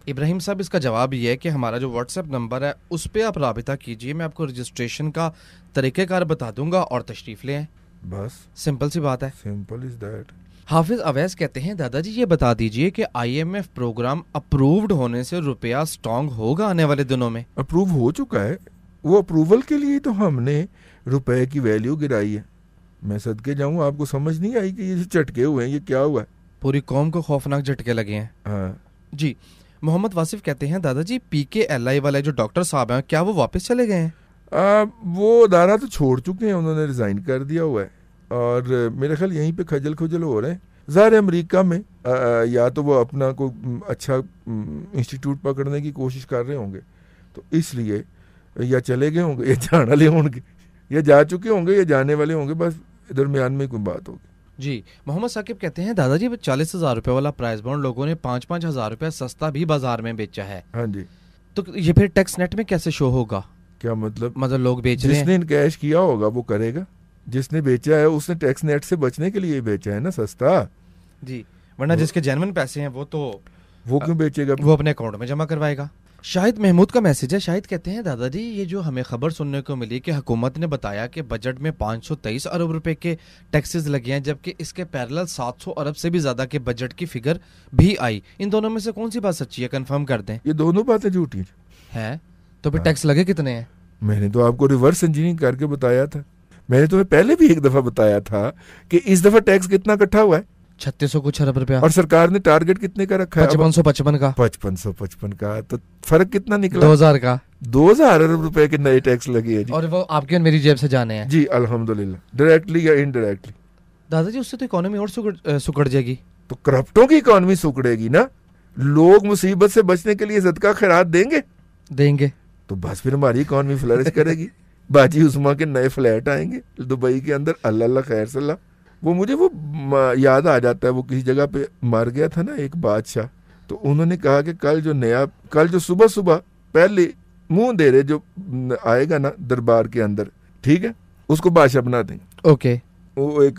ابراہیم صاحب اس کا جواب یہ ہے کہ ہمارا جو واٹس ایپ نمبر ہے اس پہ آپ رابطہ کیجئے, میں آپ کو رجسٹریشن کا طریقہ کار بتا دوں گا اور تشریف لے آئیں.
بس
سمپل سی بات ہے.
Simple is that.
Hafiz Awais کہتے ہیں دادا جی یہ بتا دیجئے کہ I M F programme approved ہونے سے روپیہ سٹرانگ ہوگا آنے والے دنوں میں؟
اپروو ہو چکا ہے, وہ اپروول کے لیے تو ہم نے روپے کی ویلیو گرائی ہے. میں صدقے جاؤں, آپ کو سمجھ نہیں آئی کہ یہ چٹکے ہوئے ہیں, یہ کیا ہوا ہے؟
پوری قوم کو خوفناک جھٹکے لگے ہیں.
ہاں
جی. محمد واصف کہتے ہیں دادا جی پی کے ایل آئی والے جو ڈاکٹر صاحب ہیں کیا وہ واپس چلے گئے ہیں؟
آ, وہ ادارہ تو چھوڑ چکے ہیں, انہوں نے ریزائن کر دیا ہوا ہے اور میرے خیال یہیں پہ کھجل کھجل ہو رہے ہیں. ظاہر امریکہ میں آ, یا تو وہ اپنا کوئی اچھا انسٹیٹیوٹ پکڑنے کی کوشش کر رہے ہوں گے, تو اس لیے یا چلے گئے ہوں گے یا جانا لے ہوں گے, یا جا چکے ہوں گے یا جانے والے ہوں گے, بس درمیان میں کوئی بات ہوگی.
جی. محمد ثاقب کہتے ہیں دادا جی چالیس ہزار روپے والا پرائز بانڈ لوگوں نے پانچ پانچ ہزار روپے سستا بھی بازار میں بیچا ہے.
ہاں جی.
تو یہ پھر ٹیکس نیٹ میں کیسے شو ہوگا؟
کیا مطلب؟
مطلب لوگ بیچ رہے ہیں,
جس نے انکیش کیا ہوگا وہ کرے گا, جس نے بیچا ہے اس نے ٹیکس نیٹ سے بچنے کے لیے بیچا ہے نا سستا.
جی. ورنہ جس کے جینوئن پیسے ہیں وہ تو
وہ کیوں بیچے گا؟
وہ اپنے اکاؤنٹ میں جمع کروائے گا. شاہد محمود کا میسج ہے. شاہد کہتے ہیں دادا جی یہ جو ہمیں خبر سننے کو ملی کہ حکومت نے بتایا کہ بجٹ میں پانچ سو تیئیس ارب روپے کے ٹیکسز لگے ہیں, جبکہ اس کے پیرلل سات سو ارب سے بھی زیادہ کے بجٹ کی فگر بھی آئی. ان دونوں میں سے کون سی بات سچی ہے؟ کنفرم کر دیں.
یہ دونوں باتیں جھوٹی
ہیں. تو پھر ٹیکس لگے کتنے ہیں؟
میں نے تو آپ کو ریورس انجینئرنگ کر کے بتایا تھا. میں نے تمہیں پہلے بھی ایک دفعہ بتایا تھا کہ اس دفعہ ٹیکس کتنا اکٹھا ہوا ہے,
چھتیس سو کچھ ارب روپیہ,
اور سرکار نے ٹارگٹ کتنے کا رکھا ہے؟
پچپن سو پچپن کا.
پچپن سو پچپن کا. تو فرق کتنا نکلا؟
دو ہزار کا.
دو ہزار ارب روپے کے نئے ٹیکس لگے ہیں جی.
اور وہ آپ کی اور میری جیب سے جانے ہیں.
جی الحمدللہ, ڈائریکٹلی یا انڈائریکٹلی.
دادا جی اس سے تو اکانومی اور سکڑ جائے گی.
تو کرپٹوں کی اکانومی سکڑے گی نا. لوگ مصیبت سے بچنے کے لیے صدقہ خیرات دیں گے
دیں گے
تو بس پھر ہماری اکانومی فلرش کرے گی. باجی عثما کے نئے فلیٹ آئیں گے دبئی کے اندر, اللہ اللہ خیر صلی اللہ. وہ مجھے وہ یاد آ جاتا ہے, وہ کسی جگہ پہ مر گیا تھا نا ایک بادشاہ, تو انہوں نے کہا کہ کل جو نیا کل جو صبح صبح پہلے منہ دے رہے جو آئے گا نا دربار کے اندر, ٹھیک ہے, اس کو بادشاہ بنا دیں.
اوکے.
وہ ایک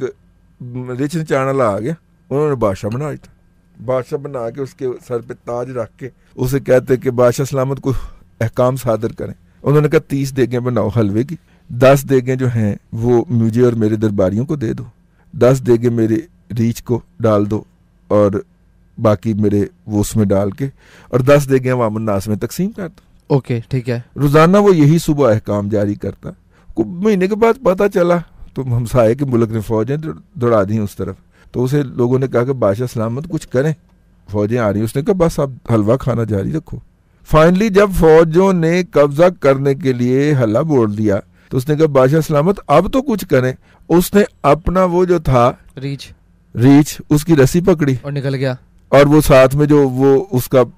رچ چانلا آ گیا, انہوں نے بادشاہ بنا دیا. بادشاہ بنا کے اس کے سر پہ تاج رکھ کے اسے کہتے کہ بادشاہ سلامت کو احکام صادر کریں. انہوں نے کہا تیس دیگیں بناؤ حلوے کی, دس دیگیں جو ہیں وہ مجھے اور میرے درباریوں کو دے دو, دس دیگیں میرے ریچھ کو ڈال دو, اور باقی میرے وہ اس میں ڈال کے, اور دس دیگیں عوام الناس میں تقسیم کر دو.
اوکے ٹھیک ہے.
روزانہ وہ یہی صبح احکام جاری کرتا. مہینے کے بعد پتہ چلا تو ہمسائے کے ملک نے فوجیں دوڑا دیں اس طرف, تو اسے لوگوں نے کہا کہ بادشاہ سلامت کچھ کریں, فوجیں آ رہی. اس نے کہا بس اب حلوہ کھانا جاری رکھو. فائنلی جب فوجوں نے قبضہ کرنے کے لیے ہلا بول دیا تو اس نے کہا بادشاہ سلامت اب تو کچھ کریں. اس نے اپنا وہ جو تھا
ریچ
ریچ اس کی رسی پکڑی
اور نکل گیا, اور
وہ ساتھ میں جو وہ اس کا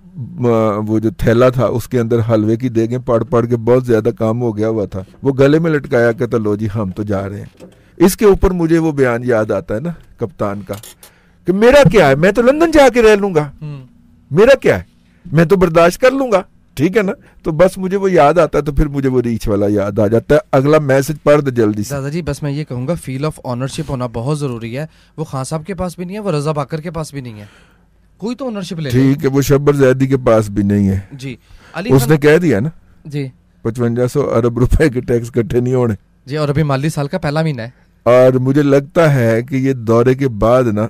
وہ جو تھیلا تھا اس کے اندر حلوے کی دیگیں پڑ پڑ کے بہت زیادہ کام ہو گیا ہوا تھا, وہ گلے میں لٹکایا کہ لو جی ہم تو جا رہے ہیں. اس کے اوپر مجھے وہ بیان یاد آتا ہے نا کپتان کا کہ میرا کیا ہے, میں تو لندن جا کے رہ لوں گا, میرا کیا ہے, میں تو برداشت کر لوں گا, ٹھیک ہے نا. تو بس مجھے وہ یاد آتا ہے, تو پھر مجھے وہ ریچ والا یاد آ جاتا ہے. اگلا میسج پڑھ دے جلدی سے.
دادا جی بس میں یہ کہوں گا فیل آف آنرشپ ہونا بہت ضروری ہے. وہ خان صاحب کے پاس بھی نہیں ہے, وہ رضا باکر کے پاس بھی نہیں ہے, کوئی تو آنرشپ لے.
ٹھیک ہے, وہ شبر زیدی کے پاس بھی نہیں ہے.
جی
اس نے کہہ دیا نا
جی
پچوجا سو ارب روپے کے ٹیکس کٹھے نہیں ہونے
جی, اور ابھی مالی سال کا پہلا مہینہ ہے.
اور مجھے لگتا ہے کہ یہ دورے کے بعد نا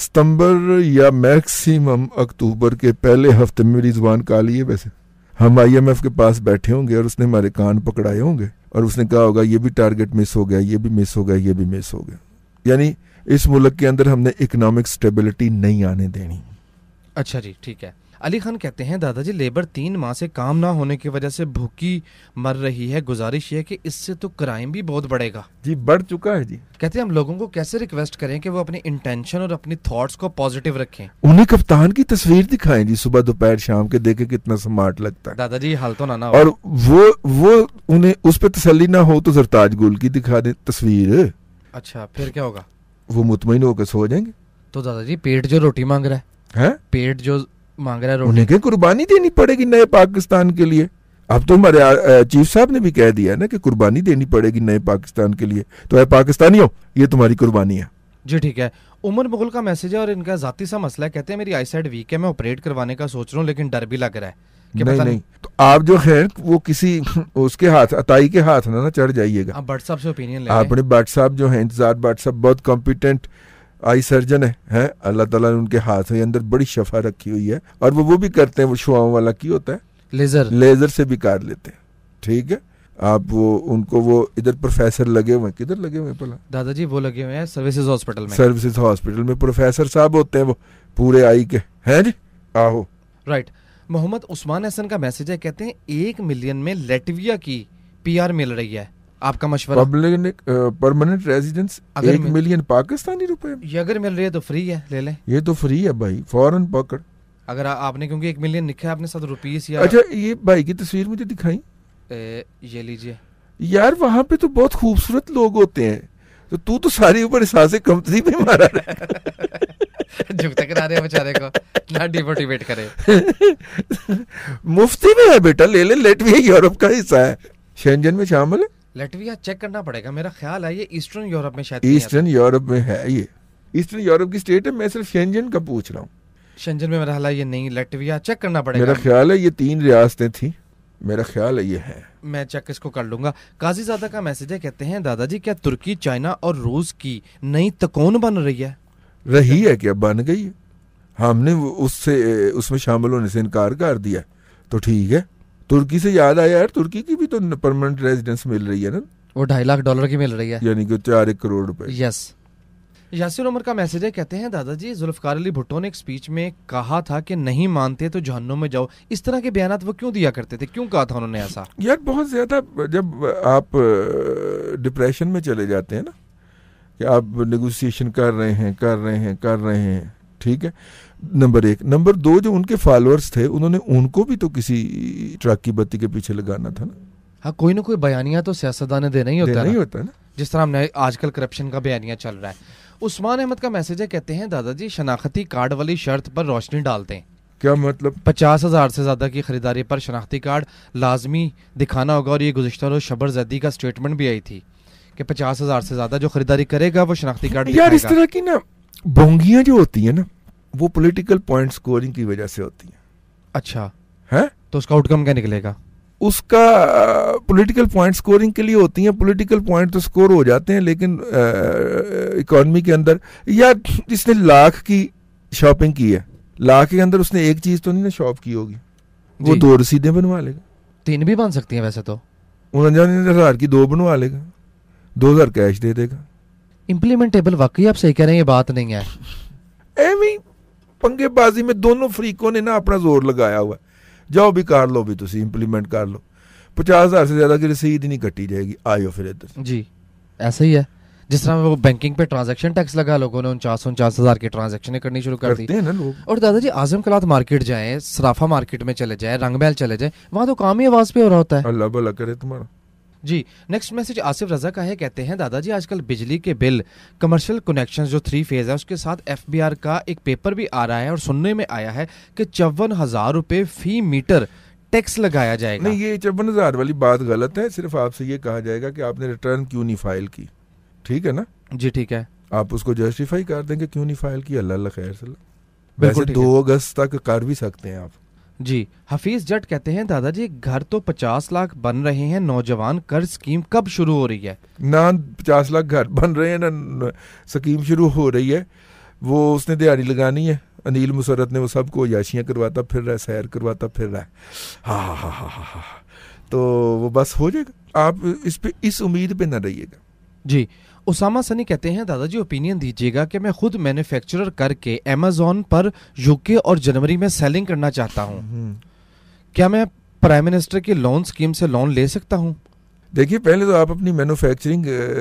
ستمبر یا میکسیمم اکتوبر کے پہلے ہفتے میں میری زبان کالی ہے. ویسے ہم آئی ایم ایف کے پاس بیٹھے ہوں گے اور اس نے ہمارے کان پکڑائے ہوں گے اور اس نے کہا ہوگا یہ بھی ٹارگٹ مس ہو گیا, یہ بھی مس ہو گیا, یہ بھی مس ہو گیا. یعنی اس ملک کے اندر ہم نے اکنامک سٹیبلٹی نہیں آنے دینی.
اچھا جی ٹھیک ہے. علی خان کہتے ہیں دادا جی لیبر تین ماہ سے کام نہ ہونے کی وجہ سے بھوکی مر رہی ہے, گزارش یہ ہے کہ اس سے تو کرائم بھی بہت بڑھے گا.
جی بڑھ چکا ہے جی.
کہتے ہیں ہم لوگوں کو کیسے ریکویسٹ کریں کہ وہ اپنی انٹینشن اور اپنی تھاٹس کو پازیٹیو رکھیں.
انہیں کپتان کی تصویر دکھائیں جی صبح دوپہر شام کے, دیکھیں کتنا سمارٹ لگتا ہے.
دادا جی حال تو نہ
اور وہ وہ انہیں اس پہ تسلی نہ ہو تو سرتاج گل کی دکھا دیں تصویر.
اچھا پھر کیا ہوگا؟ وہ
مطمئن ہو کے سو جائیں گے.
تو دادا جی پیٹ جو روٹی مانگ رہا ہے, پیٹ جو مانگ رہا ہے روٹی,
انہیں کہ قربانی دینی پڑے گی نئے پاکستان کے لیے. اب تو ہمارے چیف صاحب نے بھی کہہ دیا نا کہ قربانی دینی پڑے گی نئے پاکستان کے لیے. تو اے پاکستانیوں یہ تمہاری قربانی ہے.
جی ٹھیک ہے. عمر مغل کا میسج ہے اور ان کا ذاتی سا مسئلہ ہے. کہتے ہیں میری آئی سائٹ ویک ہے, میں آپریٹ کروانے کا سوچ رہا ہوں لیکن ڈر بھی لگ رہا ہے.
نہیں نہیں تو آپ جو ہے وہ کسی اس کے ہاتھ عطائی کے ہاتھ نہ چڑھ جائیے گا.
آپ بٹ صاحب سے اوپینین لیں.
اپنے بٹ صاحب جو ہیں انتظار بٹ صاحب بہت کمپیٹنٹ آئی سرجن ہے. اللہ تعالیٰ نے ان کے ہاتھ کے اندر بڑی شفا رکھی ہوئی ہے اور وہ وہ بھی کرتے ہیں. وہ شعاؤں والا کی ہوتا ہے
لیزر
لیزر سے بھی کار لیتے ہیں. ٹھیک ہے. آپ وہ ان کو وہ ادھر پروفیسر لگے ہوئے ہیں. کدھر لگے ہوئے ہیں پہلا
دادا جی؟ وہ لگے ہوئے ہیں سروسز ہاسپٹل میں.
سروسز ہاسپٹل میں پروفیسر صاحب ہوتے ہیں وہ پورے آئی کے ہیں جی. آہو
رائٹ. محمد عثمان حسن کا میسج ہے. کہتے ہیں ایک ملین میں لیٹویا کی پی آر مل رہی ہے, آپ کا مشورہ؟
پرماننٹ ریزیڈنس ایک ملین پاکستانی روپے.
یہ اگر مل رہی ہے تو فری ہے, لے لیں.
یہ تو فری ہے بھائی, فوراً پکڑ.
اگر آپ نے کیونکہ ایک ملین لکھا ہے آپ نے ساتھ روپیز یا.
اچھا یہ بھائی کی تصویر مجھے دکھائیں.
یہ لیجئے
یار, وہاں پہ تو بہت خوبصورت لوگ ہوتے ہیں, تو تو تو ساری اوپر احساس کمتری میں مارا رہا
جھکتا کرا رہے بیچارے کو, نہ ڈیموٹیویٹ کرے.
مفتی میں ہے بیٹا, لے لے. لیٹویا یورپ کا حصہ ہے, شینجن میں شامل ہے.
لیٹویا چیک کرنا پڑے گا, میرا خیال ہے یہ ایسٹرن یورپ میں شاید.
ایسٹرن یورپ میں ہے, یہ ایسٹرن یورپ کی اسٹیٹ ہے. میں صرف شینجن کا پوچھ رہا ہوں.
شینجن میں میرا خیال ہے یہ نہیں. لیٹویا چیک کرنا پڑے گا.
میرا خیال ہے یہ تین ریاستیں تھیں, میرا خیال ہے یہ ہے.
میں چیک اس کو کر لوں گا. قاضی زادہ کا میسج ہے. کہتے ہیں دادا جی کیا ترکی, چائنا اور روس کی نئی تکون بن رہی ہے؟
رہی ہے کیا, بن گئی ہے. ہم نے اس سے اس میں شامل ہونے سے انکار کر دیا تو ٹھیک ہے. ترکی سے یاد آیا یار, ترکی کی بھی تو پرماننٹ ریزیڈنس مل رہی ہے نا.
وہ ڈھائی لاکھ ڈالر کی مل رہی ہے,
یعنی کہ چار ایک کروڑ روپے.
یس. یاسر عمر کا میسج ہے. کہتے ہیں دادا جی ذوالفقار علی بھٹو نے ایک سپیچ میں کہا تھا کہ نہیں مانتے تو جہنم میں جاؤ. اس طرح کے بیانات وہ کیوں دیا کرتے تھے, کیوں کہا تھا انہوں نے ایسا؟
یار بہت زیادہ جب آپ ڈپریشن میں چلے جاتے ہیں نا, کہ آپ نیگوسیشن کر رہے ہیں کر رہے ہیں کر رہے ہیں ٹھیک ہے, نمبر ایک. نمبر دو, جو ان کے فالوورز تھے انہوں نے ان کو بھی تو کسی ٹرک کی بتی کے پیچھے لگانا تھا نا.
ہاں, کوئی نہ کوئی بیانیہ تو سیاستدان نے دینا ہی ہوتا ہے
ہوتا ہے نا,
جس طرح ہم نے آج کل کرپشن کا بیانیہ چل رہا ہے. عثمان احمد کا میسج ہے. کہتے ہیں دادا جی شناختی کارڈ والی شرط پر روشنی ڈال دیں.
کیا مطلب؟
پچاس ہزار سے زیادہ کی خریداری پر شناختی کارڈ لازمی دکھانا ہوگا. اور یہ گزشتہ روز شبر زیدی کا سٹیٹمنٹ بھی آئی تھی کہ پچاس ہزار سے زیادہ جو خریداری کرے گا وہ شناختی کارڈ دکھائے گا.
یار اس طرح کی نا بونگیاں جو ہوتی ہیں نا, وہ پولیٹیکل پوائنٹ سکورنگ کی وجہ سے ہوتی ہیں.
اچھا
ہے,
تو اس کا آؤٹ کم کیا نکلے گا؟
اس کا پولیٹیکل پوائنٹ سکورنگ کے لیے ہوتی ہیں. پولیٹیکل پوائنٹ تو سکور ہو جاتے ہیں, لیکن اکانومی کے اندر, یا جس نے لاکھ کی شاپنگ کی ہے, لاکھ کے اندر اس نے ایک چیز تو نہیں نا شاپ کی ہوگی, وہ دو رسیدیں بنوا لے گا.
تین بھی بن سکتی ہیں ویسے تو.
انچاس ہزار کی دو بنوا لے گا, دو ہزار کیش دے دے گا.
امپلیمنٹیبل واقعی آپ صحیح کہہ رہے ہیں, یہ بات نہیں ہے.
ایویں پنگے بازی میں دونوں فریقوں نے نا اپنا زور لگایا ہوا ہے. جاؤ بھی کر لو, بھی تسی امپلیمنٹ کر لو. پچاس ہزار سے زیادہ کی رسید ہی نہیں کٹی جائے گی. آئیو پھر ادھر.
جی ایسا ہی ہے. جس طرح وہ بینکنگ پہ ٹرانزیکشن ٹیکس لگا, لوگوں نے انچاس انچاس ہزار کی ٹرانزیکشنیں کرنی شروع کر دی. اور دادا جی اعظم کلات مارکیٹ جائیں, صرافہ مارکیٹ میں چلے جائیں, رنگ محل چلے جائیں, وہاں تو کام ہی آواز پہ ہو رہا ہوتا ہے.
اللہ بھلا کرے تمہارا.
جی نیکسٹ میسج آصف رضا کا ہے. کہتے ہیں دادا جی آج کل بجلی کے بل کمرشل کنیکشن جو تھری فیز ہے اس کے ساتھ ایف بی آر کا ایک پیپر بھی آ رہا ہے, اور سننے میں آیا ہے کہ چون ہزار روپے فی میٹر ٹیکس لگایا جائے گا.
نہیں, یہ چون ہزار والی بات غلط ہے. صرف آپ سے یہ کہا جائے گا کہ آپ نے ریٹرن کیوں نہیں فائل کی. ٹھیک ہے نا
جی, ٹھیک ہے.
آپ اس کو جسٹیفائی کر دیں کہ کیوں نہیں فائل کی. اللہ اللہ خیر صلی. ویسے دو اگست تک کر بھی سکتے ہیں آپ.
جی حفیظ جٹ کہتے ہیں دادا جی گھر تو پچاس لاکھ بن رہے ہیں, نوجوان قرض اسکیم کب شروع ہو رہی ہے؟
نہ پچاس لاکھ گھر بن رہے ہیں نہ اسکیم شروع ہو رہی ہے. وہ اس نے دیہڑی لگانی ہے. انیل مسرت نے وہ سب کو یاشیاں کرواتا پھر رہا ہے, سیر کرواتا پھر رہا ہے. ہاں ہاں ہاں ہاں ہاں تو وہ بس ہو جائے گا. آپ اس پہ اس امید پہ نہ رہیے گا.
جی اسامہ سنی کہتے ہیں دادا جی اوپینین دیجیے گا کہ میں خود مینوفیکچرر کر کے امیزون پر یو کے اور جنوری میں سیلنگ کرنا چاہتا ہوں, کیا میں پرائم منسٹر کی لون اسکیم سے لون لے سکتا ہوں؟
دیکھیے پہلے تو آپ اپنی مینوفیکچرنگ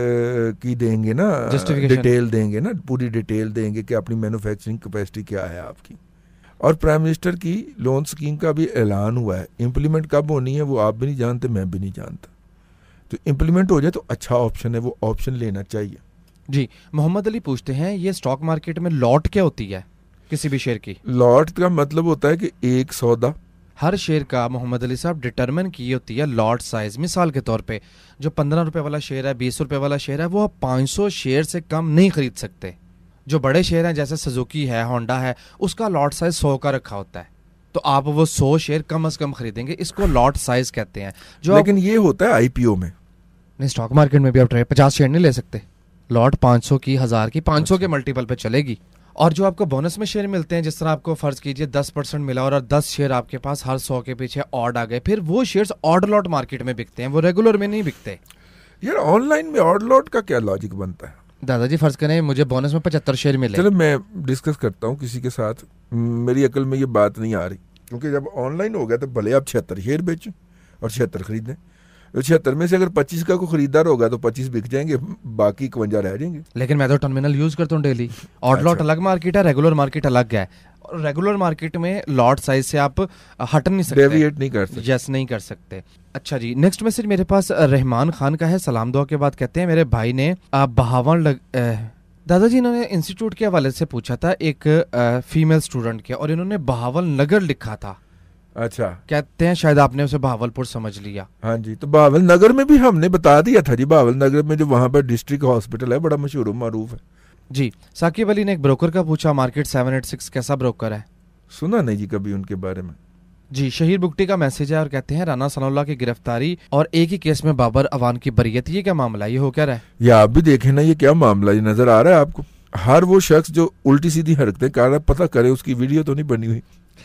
کی دیں گے نا, ڈیٹیل دیں گے نا, پوری ڈیٹیل دیں گے کہ اپنی مینوفیکچرنگ کیپیسٹی کیا ہے آپ کی. اور پرائم منسٹر کی لون اسکیم کا بھی اعلان ہوا ہے. امپلیمنٹ کب ہونی ہے وہ آپ بھی نہیں جانتے, میں بھی نہیں جانتا. تو امپلیمنٹ ہو جائے تو اچھا آپشن ہے, وہ آپشن لینا چاہیے.
جی محمد علی پوچھتے ہیں یہ اسٹاک مارکیٹ میں لاٹ کیا ہوتی ہے کسی بھی شیئر کی؟
لاٹ کا مطلب ہوتا ہے کہ ایک سودا,
ہر شیئر کا محمد علی صاحب ڈٹرمن کی ہوتی ہے لاٹ سائز. مثال کے طور پہ جو پندرہ روپے والا شیئر ہے, بیس روپے والا شیئر ہے, وہ آپ پانچ سو شیئر سے کم نہیں خرید سکتے. جو بڑے شیئر ہیں جیسے سزوکی ہے, ہونڈا ہے, اس کا لاٹ سائز سو کا رکھا ہوتا ہے, تو آپ وہ سو شیئر کم از کم خریدیں گے, اس کو لاٹ سائز کہتے ہیں. جو
لیکن یہ ہوتا ہے آئی پی او میں,
نہیں اسٹاک مارکیٹ میں بھی آپ پچاس شیئر نہیں لے سکتے, لاٹ پانچ سو کی, ہزار کی, پانچ سو کے ملٹیپل پہ چلے گی. اور جو آپ کو بونس میں شیئر ملتے ہیں, جس طرح آپ کو فرض کیجئے دس پرسنٹ ملا اور دس شیئر آپ کے پاس ہر سو کے پیچھے آڈ آ گئے, پھر وہ شیئرز آڈ لاٹ مارکیٹ میں بکتے ہیں, وہ ریگولر میں نہیں بکتے.
یار آن لائن میں آڈ لاٹ کا کیا لاجک بنتا ہے؟
دادا جی فرض کریں مجھے بونس میں پچہتر شیئر ملے,
چلو میں ڈسکس کرتا ہوں کسی کے ساتھ, میری عقل میں یہ بات نہیں آ رہی, کیونکہ جب آن لائن ہو گیا تو بھلے آپ چھہتر شیئر بیچیں اور چھہتر خریدیں, چھہتر میں سے اگر پچیس کا کوئی خریدار ہوگا تو پچیس بک جائیں گے, باقی اکوںجا رہ جائیں گے. لیکن
میں تو ٹرمینل یوز کرتا ہوں ڈیلی. آڈ لاٹ الگ مارکیٹ ہے, ریگولر مارکیٹ الگ ہے. اور ریگولر مارکیٹ میں لاٹ سائز سے آپ ہٹ نہیں سکتے,
ڈیویٹ نہیں کر سکتے,
یس نہیں کر سکتے. اچھا جی, نیکسٹ میسج میرے پاس رحمان خان کا ہے, سلام دعا کے بعد کہتے ہیں میرے بھائی نے بہاون لگ دادا جی انہوں نے انسٹیٹیوٹ کے حوالے سے پوچھا تھا ایک فیمیل اسٹوڈنٹ کے, اور انہوں نے بہاول نگر لکھا تھا.
اچھا,
کہتے ہیں شاید آپ نے اسے بہاول پور سمجھ لیا.
ہاں جی, تو بہاول نگر میں بھی ہم نے بتا دیا تھا جی, بہاول نگر میں جو وہاں پر ڈسٹرکٹ ہاسپٹل ہے بڑا مشہور و معروف ہے
جی. ثاقب علی نے ایک بروکر کا پوچھا, مارکیٹ سیون ایٹ سکس کیسا بروکر ہے؟
سنا نہیں جی کبھی ان کے بارے میں.
جی, شہیر بگٹی کا میسج ہے اور کہتے ہیں رانا ثناء اللہ کی گرفتاری اور ایک ہی کیس میں بابر اوان کی بریت, یہ کیا معاملہ, یہ ہو کیا رہا ہے؟
یہ آپ بھی دیکھیں نا, یہ کیا معاملہ یہ نظر آ رہا ہے آپ کو؟ ہر وہ شخص جو الٹی سیدھی حرکتیں کر رہا ہے, پتہ کرے اس کی ویڈیو تو نہیں بنی ہوئی.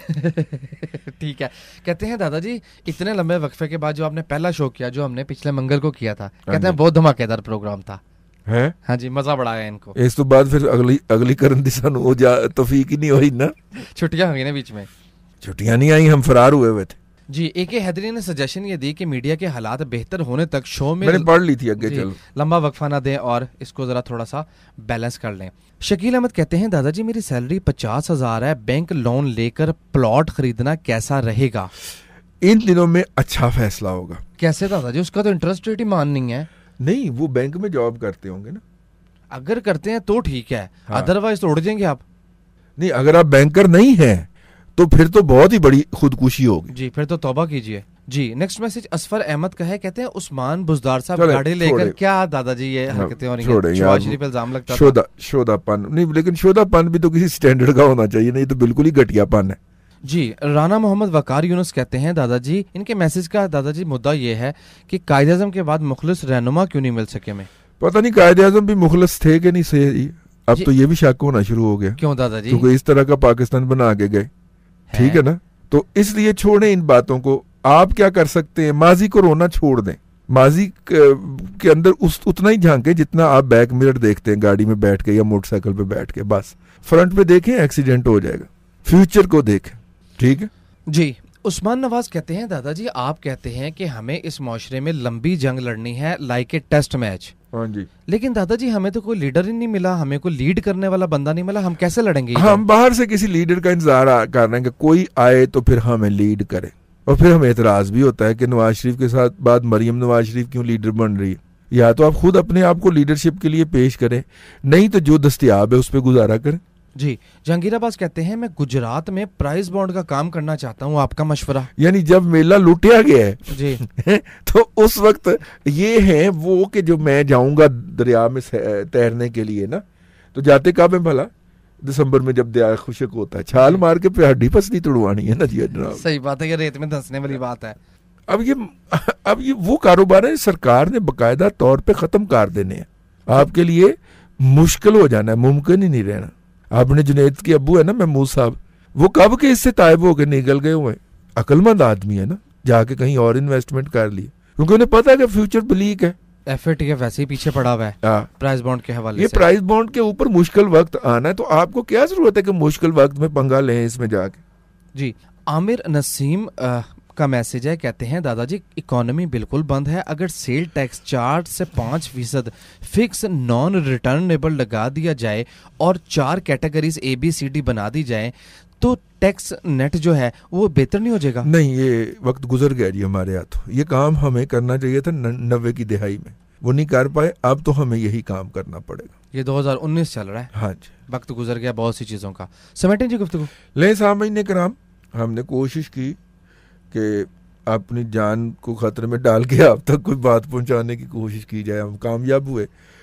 ٹھیک ہے, کہتے ہیں دادا جی اتنے لمبے وقفے کے بعد جو آپ نے پہلا شو کیا, جو ہم نے پچھلے منگل کو کیا تھا, کہتے ہیں بہت دھماکے دار پروگرام تھا. ہاں جی, مزہ بڑا آیا ان کو.
اس تو بعد پھر اگلی اگلی کرن دی سانو توفیق ہی نہیں ہوئی نا,
چھٹیاں ہوئی نا بیچ میں.
چھٹیاں نہیں آئی, ہم فرار ہوئے ہوئے تھے.
جی, اے کے حیدری نے سجیشن یہ دی کہ میڈیا کے حالات بہتر ہونے تک شو میں
میں نے پڑھ لی تھی, آگے چلو,
لمبا وقفہ نہ دیں اور اس کو ذرا تھوڑا سا بیلنس کر لیں. شکیل احمد کہتے ہیں دادا جی میری سیلری پچاس ہزار ہے, بینک لون لے کر پلاٹ خریدنا کیسا رہے گا؟
ان دنوں میں اچھا فیصلہ ہوگا.
کیسے دادا جی؟ اس کا تو انٹرسٹ ریٹ ہی مان نہیں ہے.
نہیں, وہ بینک میں جاب کرتے ہوں گے نا.
اگر کرتے ہیں تو ٹھیک ہے, ادروائز تو اڑ جائیں گے آپ.
نہیں, اگر آپ بینکر نہیں ہیں تو پھر تو بہت ہی بڑی خودکشی ہوگی.
جی, پھر تو توبہ کیجئے. جی, نیکسٹ میسج اسفر احمد کا ہے, کہتے ہیں عثمان بزدار صاحب گاڑی لے کر, کیا دادا جی یہ حرکتیں ہو رہی ہیں؟ شہباز شریف الزام لگتا
تھا شودا پن نہیں, لیکن شودا پن بھی تو کسی سٹینڈرڈ کا ہونا چاہیے, نہیں تو بالکل ہی گھٹیا پن ہے.
جی, رانا محمد وقار یونس کہتے ہیں دادا جی ان کے میسج کا دادا جی مدعا یہ ہے کہ قائد اعظم کے بعد مخلص رہنما کیوں نہیں مل سکے. میں
پتہ نہیں قائد اعظم بھی مخلص تھے کہ نہیں صحیح, اب تو یہ بھی شک ہونا شروع ہو گیا.
کیوں دادا جی؟
کیونکہ اس طرح کا پاکستان بنا کے گئے, ٹھیک ہے نا, تو اس لیے چھوڑیں ان باتوں کو. آپ کیا کر سکتے ہیں, ماضی کو رونا چھوڑ دیں, ماضی کے اندر اس اتنا ہی جھانکیں جتنا آپ بیک مرر دیکھتے ہیں گاڑی میں بیٹھ کے یا موٹر سائیکل پہ بیٹھ کے, بس فرنٹ پہ دیکھیں ایکسیڈنٹ ہو جائے گا. فیوچر کو دیکھیں, ٹھیک ہے
جی. عثمان نواز کہتے ہیں دادا جی آپ کہتے ہیں کہ ہمیں اس معاشرے میں لمبی جنگ لڑنی ہے لائک اے ٹیسٹ میچ.
ہاں جی,
لیکن دادا جی ہمیں تو کوئی لیڈر ہی نہیں ملا, ہمیں کوئی لیڈ کرنے والا بندہ نہیں ملا, ہم کیسے لڑیں گے؟
ہم باہر سے کسی لیڈر کا انتظار کر رہے ہیں کہ کوئی آئے تو پھر ہمیں لیڈ کرے. اور پھر ہمیں اعتراض بھی ہوتا ہے کہ نواز شریف کے ساتھ بعد مریم نواز شریف کیوں لیڈر بن رہی ہے. یا تو آپ خود اپنے آپ کو لیڈرشپ کے لیے پیش کریں, نہیں تو جو دستیاب ہے اس پہ گزارا کریں.
جی, جہانگیر عباس کہتے ہیں میں گجرات میں پرائز بانڈ کا کام کرنا چاہتا ہوں, آپ کا مشورہ؟
یعنی جب میلہ لوٹیا گیا ہے
جی
تو اس وقت یہ ہیں وہ کہ جو میں جاؤں گا دریا میں تیرنے کے لیے نا, تو جاتے کب ہیں بھلا؟ دسمبر میں جب دریا خشک ہوتا ہے, چھال مار کے پھر ہڈی پسلی توڑوانی ہے نا جی جناب.
صحیح بات ہے, یہ ریت میں دھنسنے والی بات ہے.
اب یہ اب یہ وہ کاروبار ہے سرکار نے باقاعدہ طور پہ ختم کر دینے ہیں. آپ کے لیے مشکل ہو جانا ہے, ممکن ہی نہیں رہنا. آپ نے جنید کے ابو ہے نا محمود صاحب, وہ کب کے اس سے تائب ہو کے نکل گئے ہوئے, عقل مند آدمی ہے نا, جا کے کہیں اور انویسٹمنٹ کر لی, کیونکہ انہیں پتا ہے کہ فیوچر بلیک ہے.
ایف اے ٹی کے ویسے ہی پیچھے پڑا ہوا ہے پرائز بانڈ کے حوالے سے.
یہ پرائز بانڈ کے اوپر مشکل وقت آنا ہے, تو آپ کو کیا ضرورت ہے کہ مشکل وقت میں پنگا لیں اس میں جا کے.
جی, عامر نسیم کا میسج ہے, کہتے ہیں دادا جی اکانومی بالکل بند ہے, اگر سیل ٹیکس چار سے پانچ فیصد فکس نان ریٹرنیبل لگا دیا جائے اور چار categories A B C D بنا دی جائیں تو ٹیکس نیٹ جو ہے وہ بہتر نہیں ہو جائے گا؟
نہیں, یہ وقت گزر گیا جی ہمارے ہاتھوں. یہ کام ہمیں کرنا چاہیے تھا نوے کی دہائی میں, وہ نہیں کر پائے, اب تو ہمیں یہی کام کرنا پڑے گا.
یہ دو ہزار انیس چل رہا ہے.
ہاں جی,
وقت گزر گیا بہت سی چیزوں کا. سمیٹیں جی گفتگو.
لیں سامعین کرام, ہم نے کوشش کی کہ اپنی جان کو خطرے میں ڈال کے آپ تک کوئی بات پہنچانے کی کوشش کی جائے, ہم کامیاب ہوئے.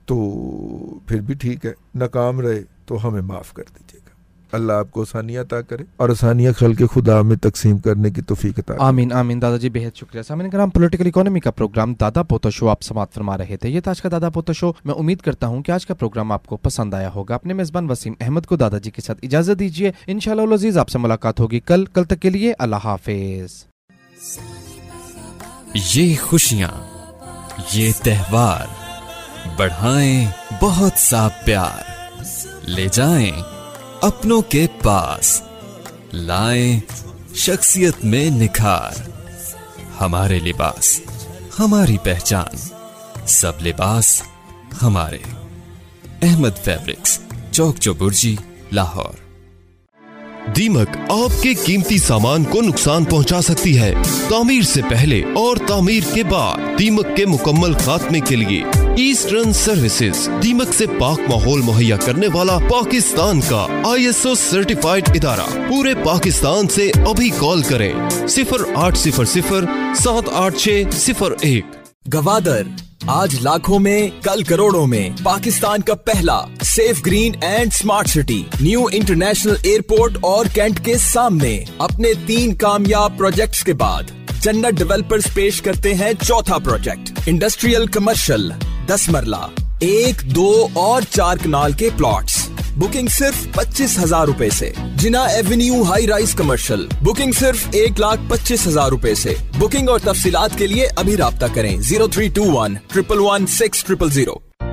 تو پھر بھی ٹھیک ہے، ناکام رہے تو ہمیں معاف کر دیجیے گا. اللہ آپ کو آسانیاں عطا کرے اور آسانیاں خلق خدا میں تقسیم کرنے کی توفیق عطا کرے.
آمین آمین. دادا جی بہت شکریہ. سامعین کرام، پولیٹیکل اکانومی کا پروگرام دادا پوتا شو آپ سماعت فرما رہے تھے. یہ تھا آج کا دادا پوتا شو. میں امید کرتا ہوں کہ آج کا پروگرام آپ کو پسند آیا ہوگا. اپنے میزبان وسیم احمد کو دادا جی کے ساتھ اجازت دیجیے. انشاءاللہ العزیز آپ سے ملاقات ہوگی کل. کل تک کے لیے اللہ حافظ.
یہ خوشیاں، یہ تہوار بڑھائیں بہت سا پیار، لے جائیں اپنوں کے پاس، لائیں شخصیت میں نکھار. ہمارے لباس ہماری پہچان، سب لباس ہمارے. احمد فیبرکس، چوک چوبرجی، لاہور.
دیمک آپ کے قیمتی سامان کو نقصان پہنچا سکتی ہے. تعمیر سے پہلے اور تعمیر کے بعد دیمک کے مکمل خاتمے کے لیے ایسٹرن سروسز، دیمک سے پاک ماحول مہیا کرنے والا پاکستان کا آئی ایس او سرٹیفائیڈ ادارہ. پورے پاکستان سے ابھی کال کریں صفر آٹھ صفر صفر سات آٹھ چھ صفر ایک.
گوادر آج لاکھوں میں کل کروڑوں میں پاکستان کا پہلا safe green and smart city new international airport اور کینٹ کے سامنے اپنے تین کامیاب پروجیکٹس کے بعد جنت ڈیولپرز پیش کرتے ہیں چوتھا پروجیکٹ انڈسٹریل کمرشل دس مرلہ ایک دو اور چار کنال کے پلاٹس. بکنگ صرف پچیس ہزار روپے سے. Jinnah avenue high rise commercial booking صرف ایک لاکھ پچیس ہزار روپے سے. بکنگ اور تفصیلات کے لیے ابھی رابطہ کریں zero three two one triple one six triple zero.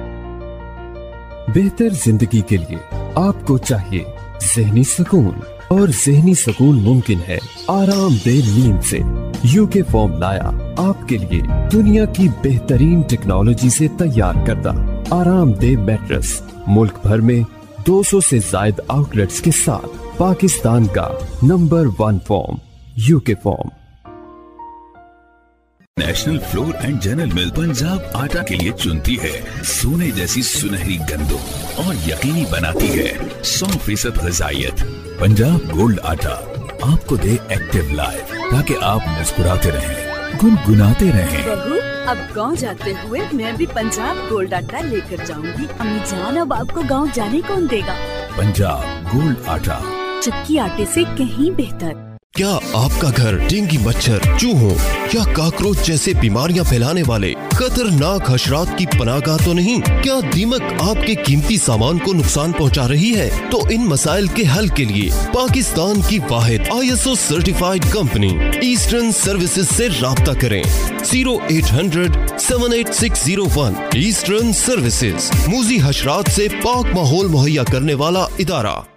بہتر زندگی کے لیے آپ کو چاہیے ذہنی سکون، اور ذہنی سکون ممکن ہے آرام دہ نیند سے. یو کے فارم لایا آپ کے لیے دنیا کی بہترین ٹیکنالوجی سے تیار کردہ آرام دہ میٹرس. ملک بھر میں دو سو سے زائد آؤٹ لیٹس کے ساتھ پاکستان کا number one farm U K farm.
National flour and general mill Punjab آٹا کے لیے چنتی ہے سونے جیسی سنہری گندوں اور یقینی بناتی ہے سو فیصد غذائیت. پنجاب گولڈ آٹا آپ کو دے ایکٹیو لائف تاکہ آپ مسکراتے رہیں، گنگناتے رہیں.
بہو اب گاؤں جاتے ہوئے میں بھی پنجاب گولڈ آٹا لے کر جاؤں گی. امی جان اب آپ کو گاؤں جانے کون دے گا؟
پنجاب گولڈ آٹا،
چکی آٹے سے کہیں بہتر.
کیا آپ کا گھر ڈینگی مچھر، چوہوں یا کاکروچ جیسے بیماریاں پھیلانے والے خطرناک حشرات کی پناہ گاہ تو نہیں؟ کیا دیمک آپ کے قیمتی سامان کو نقصان پہنچا رہی ہے؟ تو ان مسائل کے حل کے لیے پاکستان کی واحد I S O certified company eastern services سے رابطہ کریں zero eight hundred seven eight six zero one. Eastern services موذی حشرات سے پاک ماحول مہیا کرنے والا ادارہ.